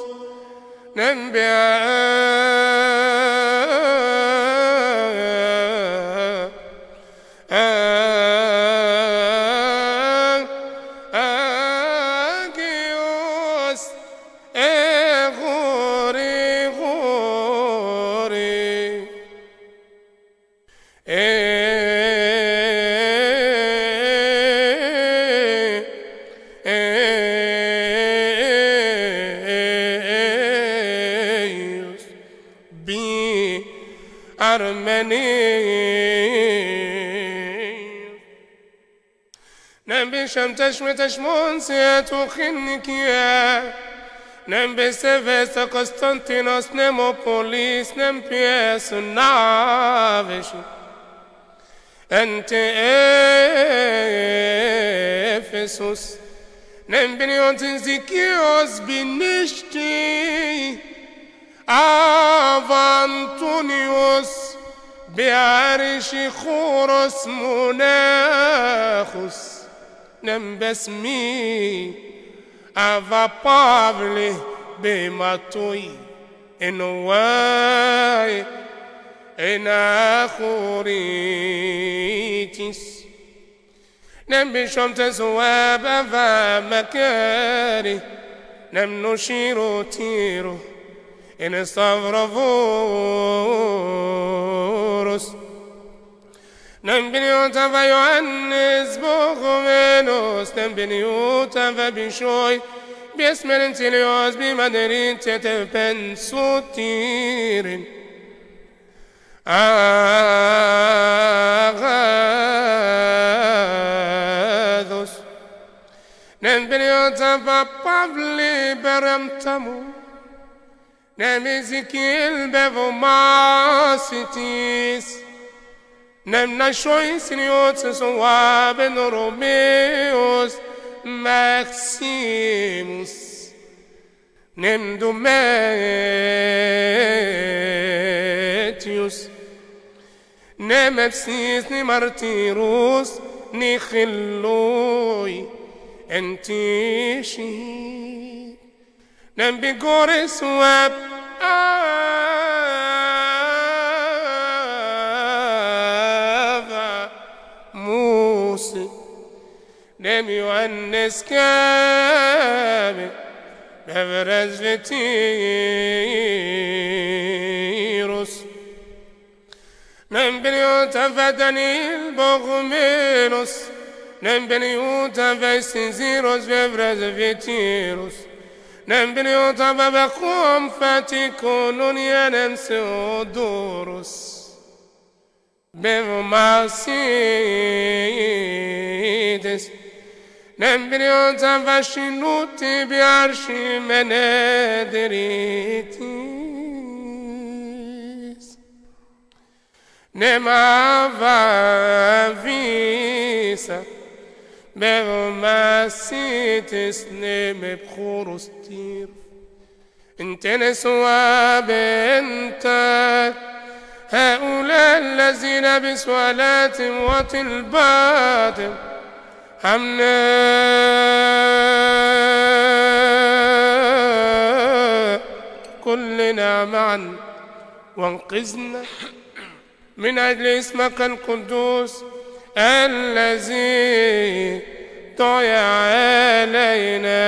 Nembisham tashmon seatu khinikia Nembesevesta Constantinos Nemopolis Nempies Navesh Ente Ephesus Nembiniotis Zikios Binishti Avantonios Bearishi Choros Monachus Nembesmi Ava Pavle Bematoi Enowai Enachoritis Nembishom Teswab Ava Makari Nemnoshiro Tiro Enestavravos Nembiniota va Ioannis Bogomenos Nembiniota va Bishoi Biesmerentilios Bimaderin Tetepen Sotirin Agados Nembiniota va Pavli Beramtamu Nemizikil Bevomasitis Nem Nashois Niotis Waben Romeos Maximus Nem Dometius Nem Epsis Ni Martirus Ni Chilloi Entishi Nem Bigoris Web Nem Ioannis Kame Bevrez Vetirus Nem Beniota Vadanil Bogumenos Nem Beniota Vesiziros Bevrez Vetirus Nem Beniota Babacom Faticononianem Seodorus Bevomasides Nembriota fascinuti biarci menederitis. Nemava visa بمسيتس نمي بخورستير انت نسوى بنتك هؤلاء الذين بسوالاتهم وطلباتهم حمنا كلنا معا وانقذنا من أجل اسمك القدوس الذي طغى علينا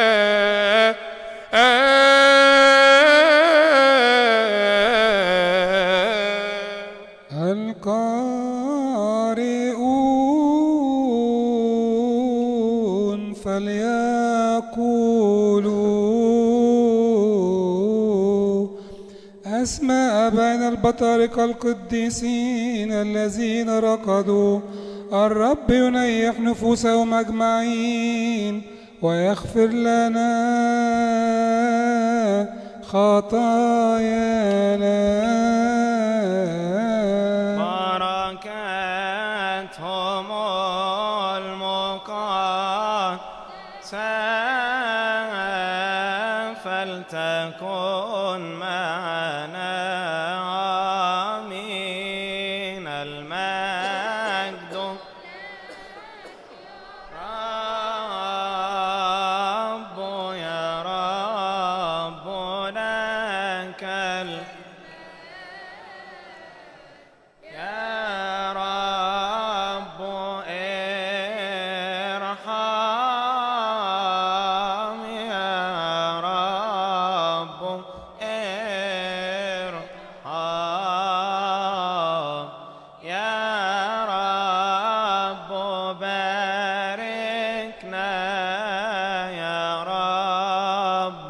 القارئون فليقولوا أسماء بين البطارقة القديسين الذين رقدوا الرب ينيح نفوسهم أجمعين ويغفر لنا خطايانا. بركاتهم المقدسة فلتكن معنا. آمين. المجد رب يا رب لك يا رب ارحم يا رب ارحم يا رب باركنا يا رب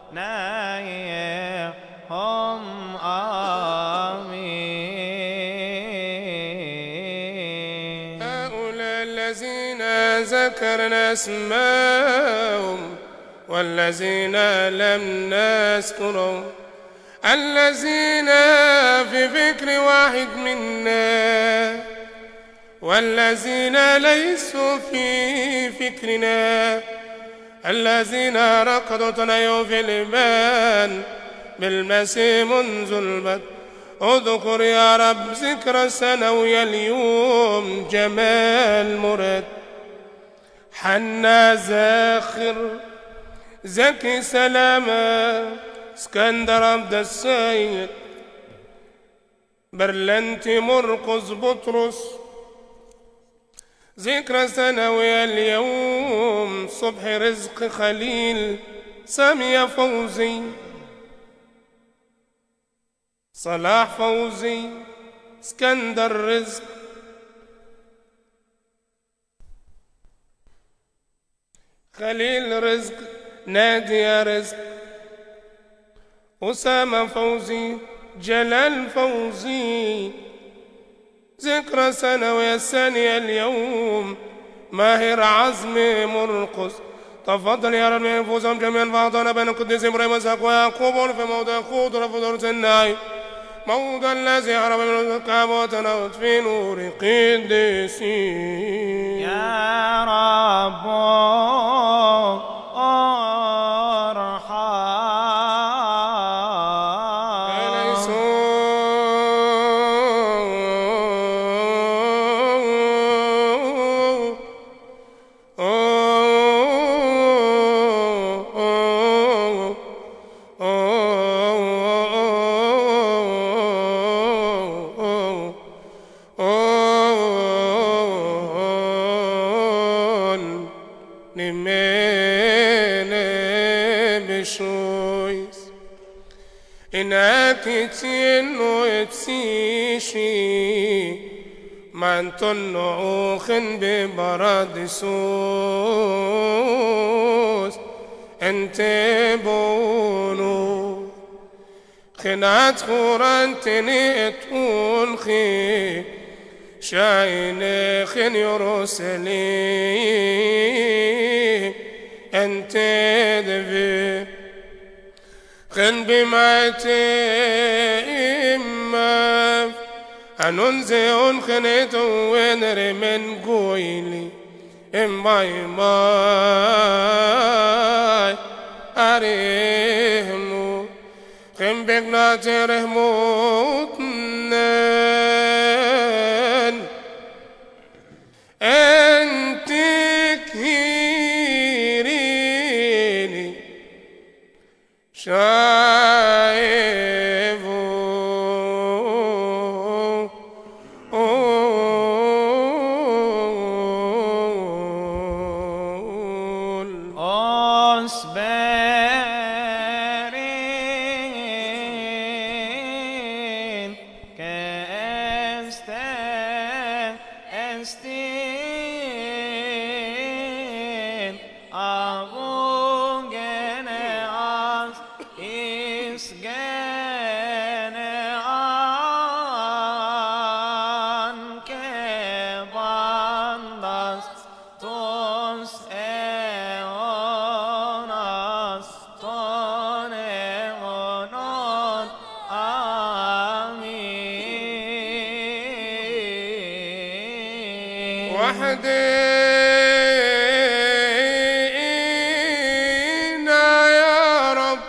نيهم. آمين. هؤلاء الذين ذكرنا اسماءهم والذين لم نذكرهم الذين في فكر واحد منا والذين ليسوا في فكرنا الذين ركضوا تنيوا في الإيمان بالمسيح منذ البدء. اذكر يا رب ذكر السنوية اليوم جمال مراد حنا زاخر زكي سلامة اسكندر عبد السيد برلنتي مرقس بطرس. ذكرى سنوية اليوم صبح رزق خليل سامية فوزي صلاح فوزي اسكندر رزق خليل رزق نادية رزق أسامة فوزي جلال فوزي. ذكرى سنوية الثانية اليوم ماهر عزمي مرقس. تفضل يا رب نفوسهم جميعا فأعطانا بين القديس إبراهيم وإسحاق ويعقوب في موضع خود رفض درس الناي موضع الذي هرب من الكعبة وتناوت في نور قديسي. يا رب مانتون نعوخن ببرادسوس انت بونو خنات خوران تنيتون خي شاينخ يرسلي أنت دفي خن بمعتي إما أننزي أنخنت ونر من قويلي إماي ماي أريهمو خن بقناتي رحموتنن أنت كيريني شايفو أصبرين كأستين أبو جناس إسجنان كبانداس توس إيوناس تونيونون آمين وحدينا يا رب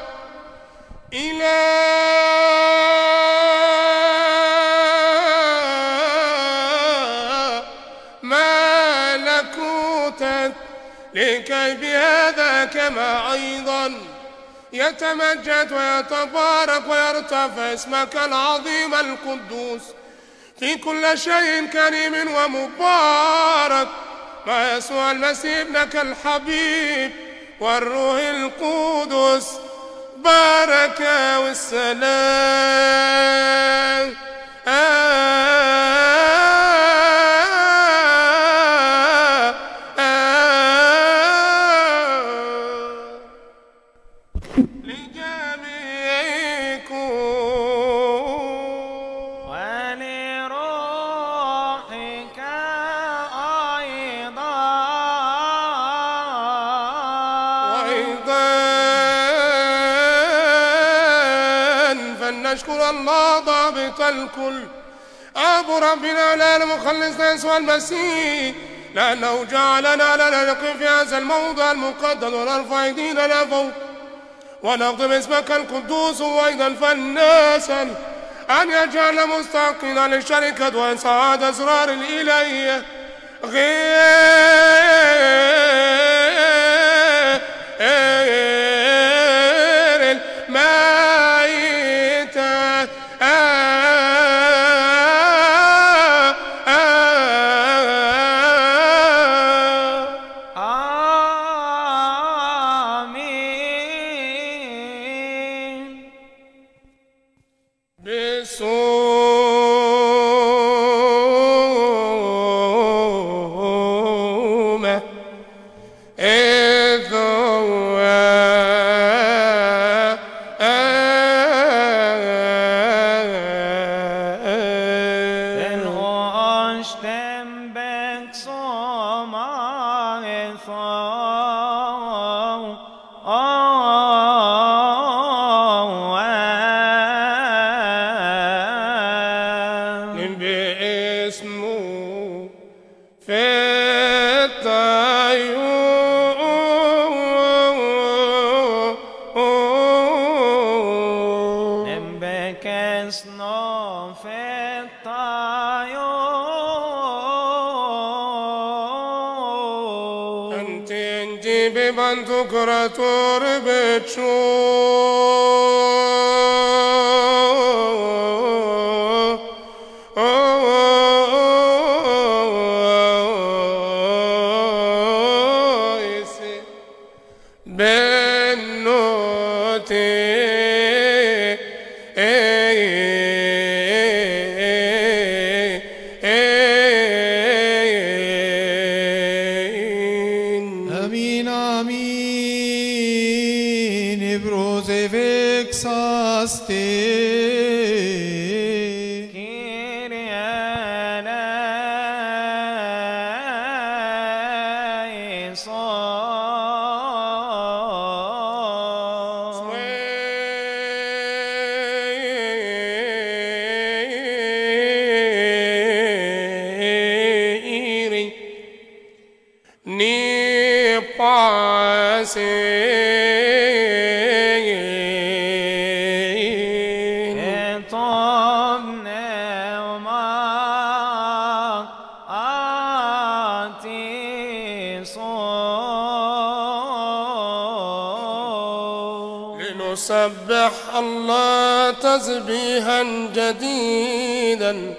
إله ملكوتك لكي بهذا كما أيضا يتمجد ويتبارك ويرتفع اسمك العظيم القدوس في كل شيء كريم ومبارك مع يسوع المسيح ابنك الحبيب والروح القدس بركة والسلام لجميعكم ولروحك أيضا فلنشكر الله ضابط الكل أبو ربنا الآن مخلصنا يسوع المسيح لأنه جعلنا نقف في هذا الموضع المقدس ونرفع أيدينا فوق ونخدم اسمك القدوس وأيضا فلنسأل أن يجعلنا مستحقين للشركة وإسعاد أسرار الإلهية غير الميتة آمين بصومة إذ هو أشتم بك باسمه في الطيور نبك اسنو في الطيور أنت نجيب بنتكرة تربتشو Amin, amin, ibroze vexaste. Kyrie المسيح طبنا وما آتي صوم لنسبح الله تسبيحا جديدا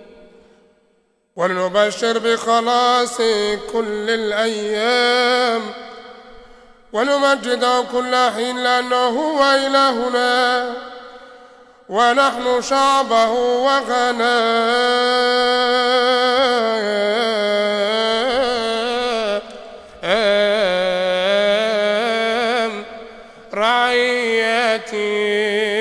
ولنبشر بخلاص كل الأيام ونمجده كل حين لأنه هو إلهنا ونحن شعبه وغنم رعيتي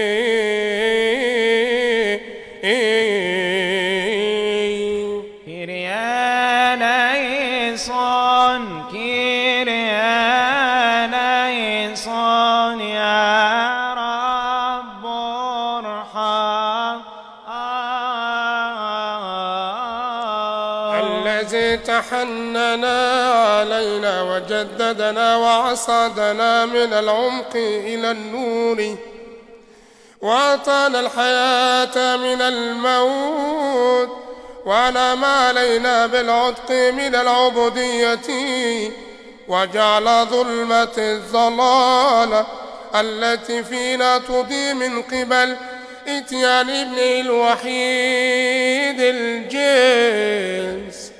تحننا علينا وجددنا وعصدنا من العمق إلى النور وأعطانا الحياة من الموت وأنعم علينا بالعتق من العبودية وجعل ظلمة الضلال التي فينا تضيء من قبل إتيان ابنه الوحيد الجنس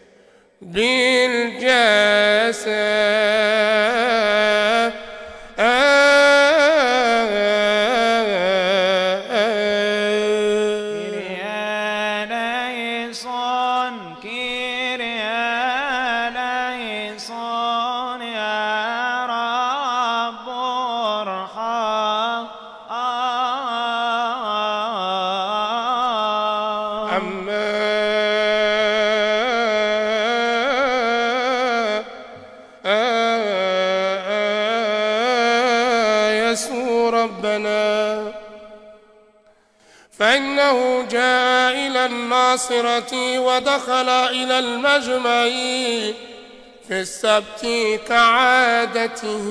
بالجسد فإنه جاء إلى الناصرة ودخل إلى المجمع في السبت كعادته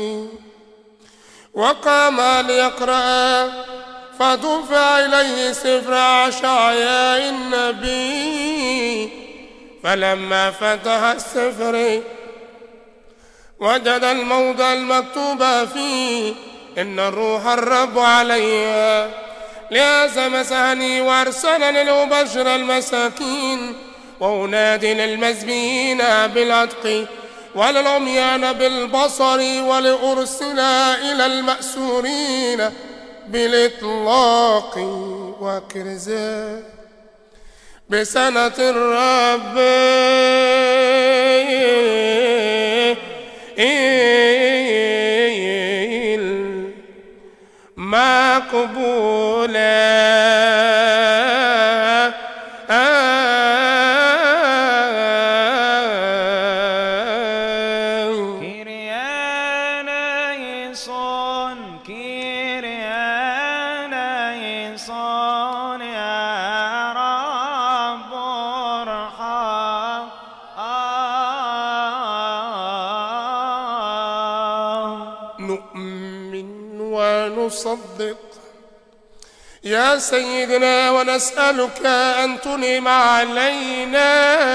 وقام ليقرأ فدفع إليه سفر أشعياء النبي فلما فتح السفر وجد الموضع المكتوب فيه إن الروح الرب علي لهذا مسحني وأرسلني لأبشر المساكين وأنادي للمزبيين بالعتق وللعميان بالبصر ولأرسل إلى المأسورين بالإطلاق وكرزا بسنة الرب مقبولا نصدق يا سيدنا ونسألك أن تنعم علينا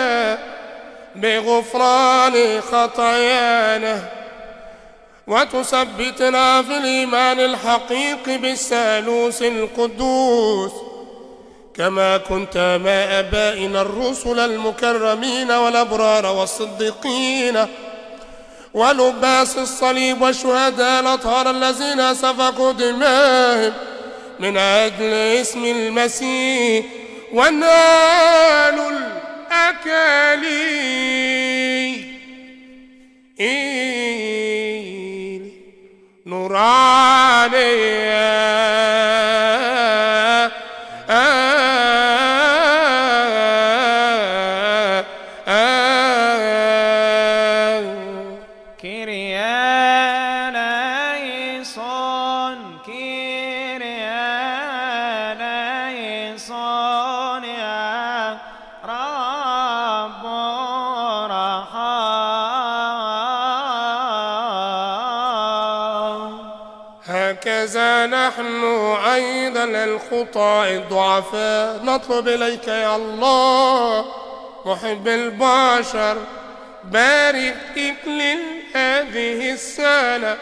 بغفران خطايانا وتثبتنا في الإيمان الحقيقي بالثالوث القدوس كما كنت مع آبائنا الرسل المكرمين والأبرار والصديقين ولباس الصليب والشهداء الأطهار الذين سفكوا دماءهم من أجل اسم المسيح ونالوا الأكاليل نورانيا هكذا نحن أيضا الخطاة الضعفاء نطلب إليك يا الله محب البشر بارك إكليل هذه السنة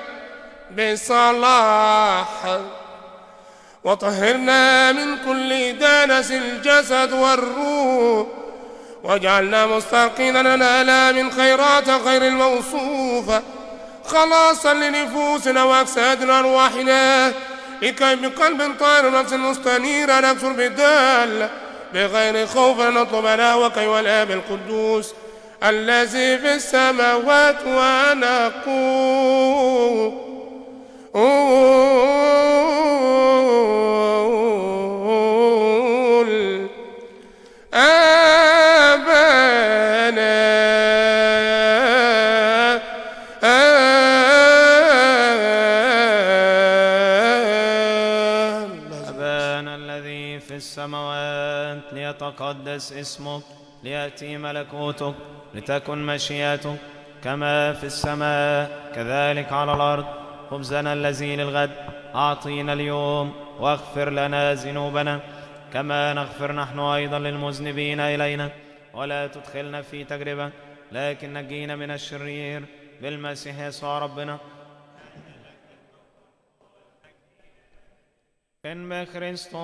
بصلاح وطهرنا من كل دنس الجسد والروح واجعلنا مستحقين لنا من خيرات غير الموصوفة خلاصا لنفوسنا وأجسادنا وأرواحنا لكي بقلب طاهر ونفس مستنيرة نكسر بالدالة بغير خوف نطلب نحوك والآب القدوس الذي في السماوات ونقول السماوات ليتقدس اسمك ليأتي ملكوتك لتكن مشيئتك كما في السماء كذلك على الأرض خبزنا الذي للغد أعطينا اليوم واغفر لنا ذنوبنا كما نغفر نحن أيضا للمذنبين إلينا ولا تدخلنا في تجربة لكن نجينا من الشرير بالمسيح يسوع ربنا إن بخريستوس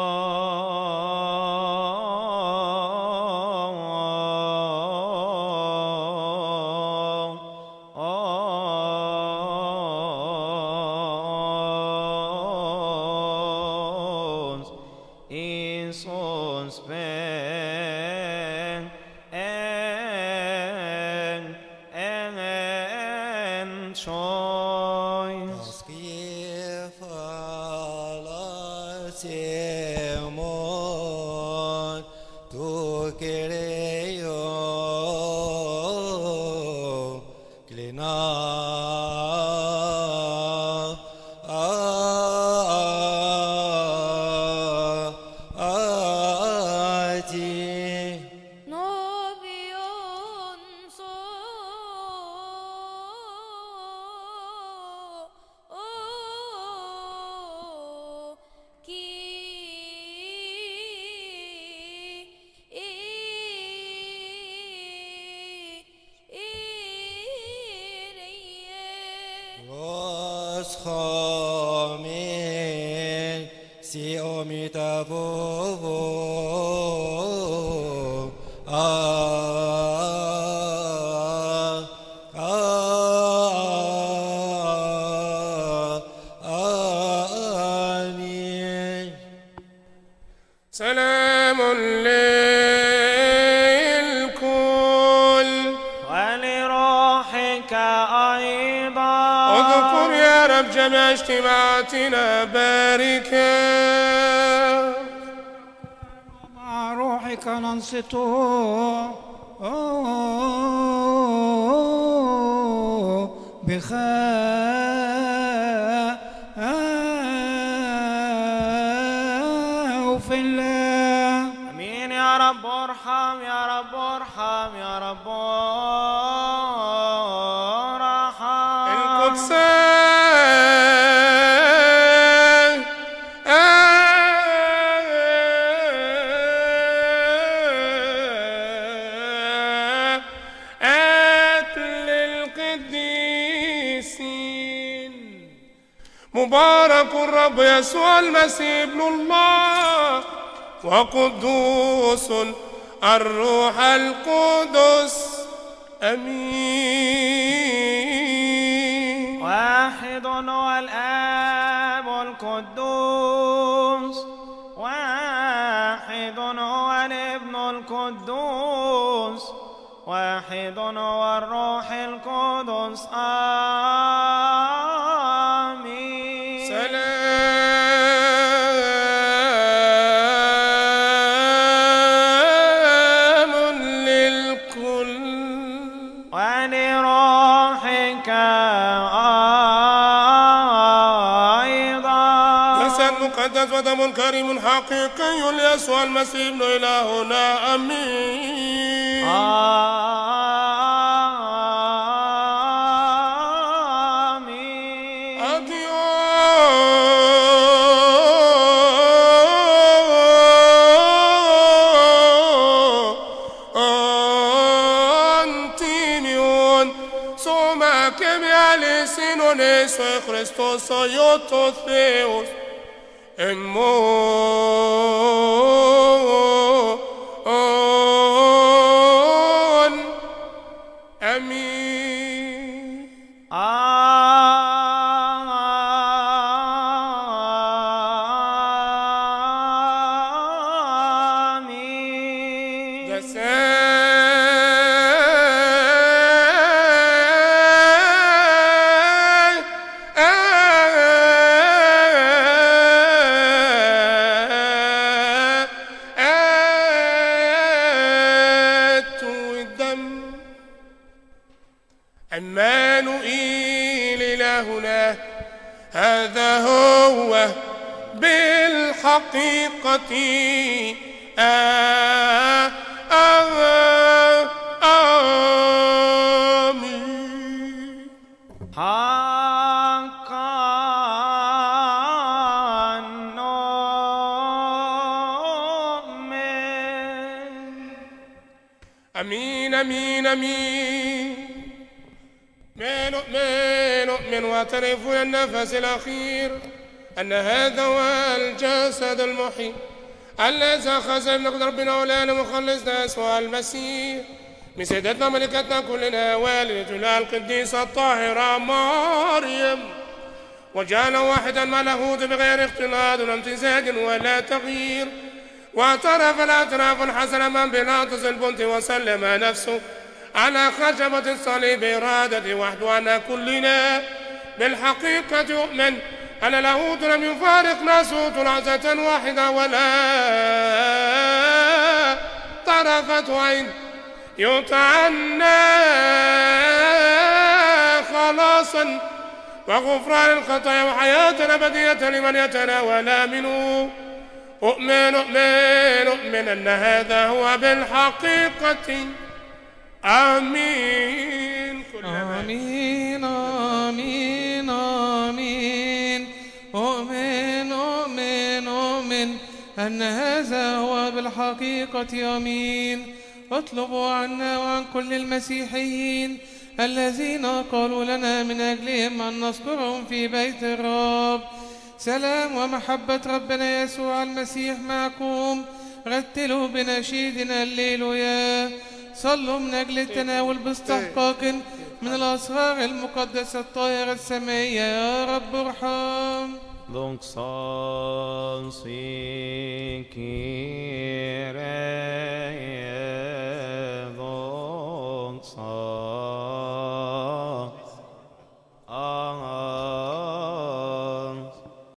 Iisus ben en choice. Simon, tu quereo, clina, Schomen, si omitavo, آمين. سلام للكل ولروحك أيضا اذكر يا رب جميع اجتماعاتنا باركا مع روحك ننصته بخوف الله. امين يا رب ارحم يا رب ارحم يا رب ارحم. القدس مبارك الرب يسوع المسيح ابن الله وقدوس الروح القدس امين. واحد هو الاب القدوس واحد هو الابن القدوس واحد هو الروح القدس ودم كريم حقيقي ليسوع المسيح ابن إلهنا آمين. آمين. أديو και μια λυσίνον έσω Χριστός ο Υιός ο Θεός εν μόν. Αμήν. عمانوئيل إلهنا هذا هو بالحقيقة آمين. حقا نؤمن. أمين أمين أمين. نؤمن واعترف النفس الأخير أن هذا هو الجسد المحيي الذي أخذ من ربنا ولانا مخلصنا يسوع المسيح من سيدتنا ملكتنا كلنا والدتنا القديسة الطاهرة مريم وجعل واحدا مع لاهوت بغير اختلاط ولا امتزاج ولا تغيير واعترف الاعتراف الحسن امام بيلاطس البنط وسلم نفسه على خشبة الصليب بإرادة وحده أن كلنا بالحقيقة يؤمن أن لاهوت لم يفارق ناسوت لحظة واحدة ولا طرفة عين يعطى عنا خلاصا وغفران الخطايا وحياة أبدية لمن يتناول منه. أؤمن أن هذا هو بالحقيقة. آمين. آمين آمين آمين. أؤمن أن هذا هو بالحقيقة. آمين. اطلبوا عنا وعن كل المسيحيين الذين قالوا لنا من أجلهم أن نذكرهم في بيت الرب. سلام ومحبة ربنا يسوع المسيح معكم. رتلوا بنشيدنا الليلويا. صلوا من أجل التناول باستحقاق من الأسرار المقدسة الطاهرة السمائية. يا رب ارحم. Δόξα σοι,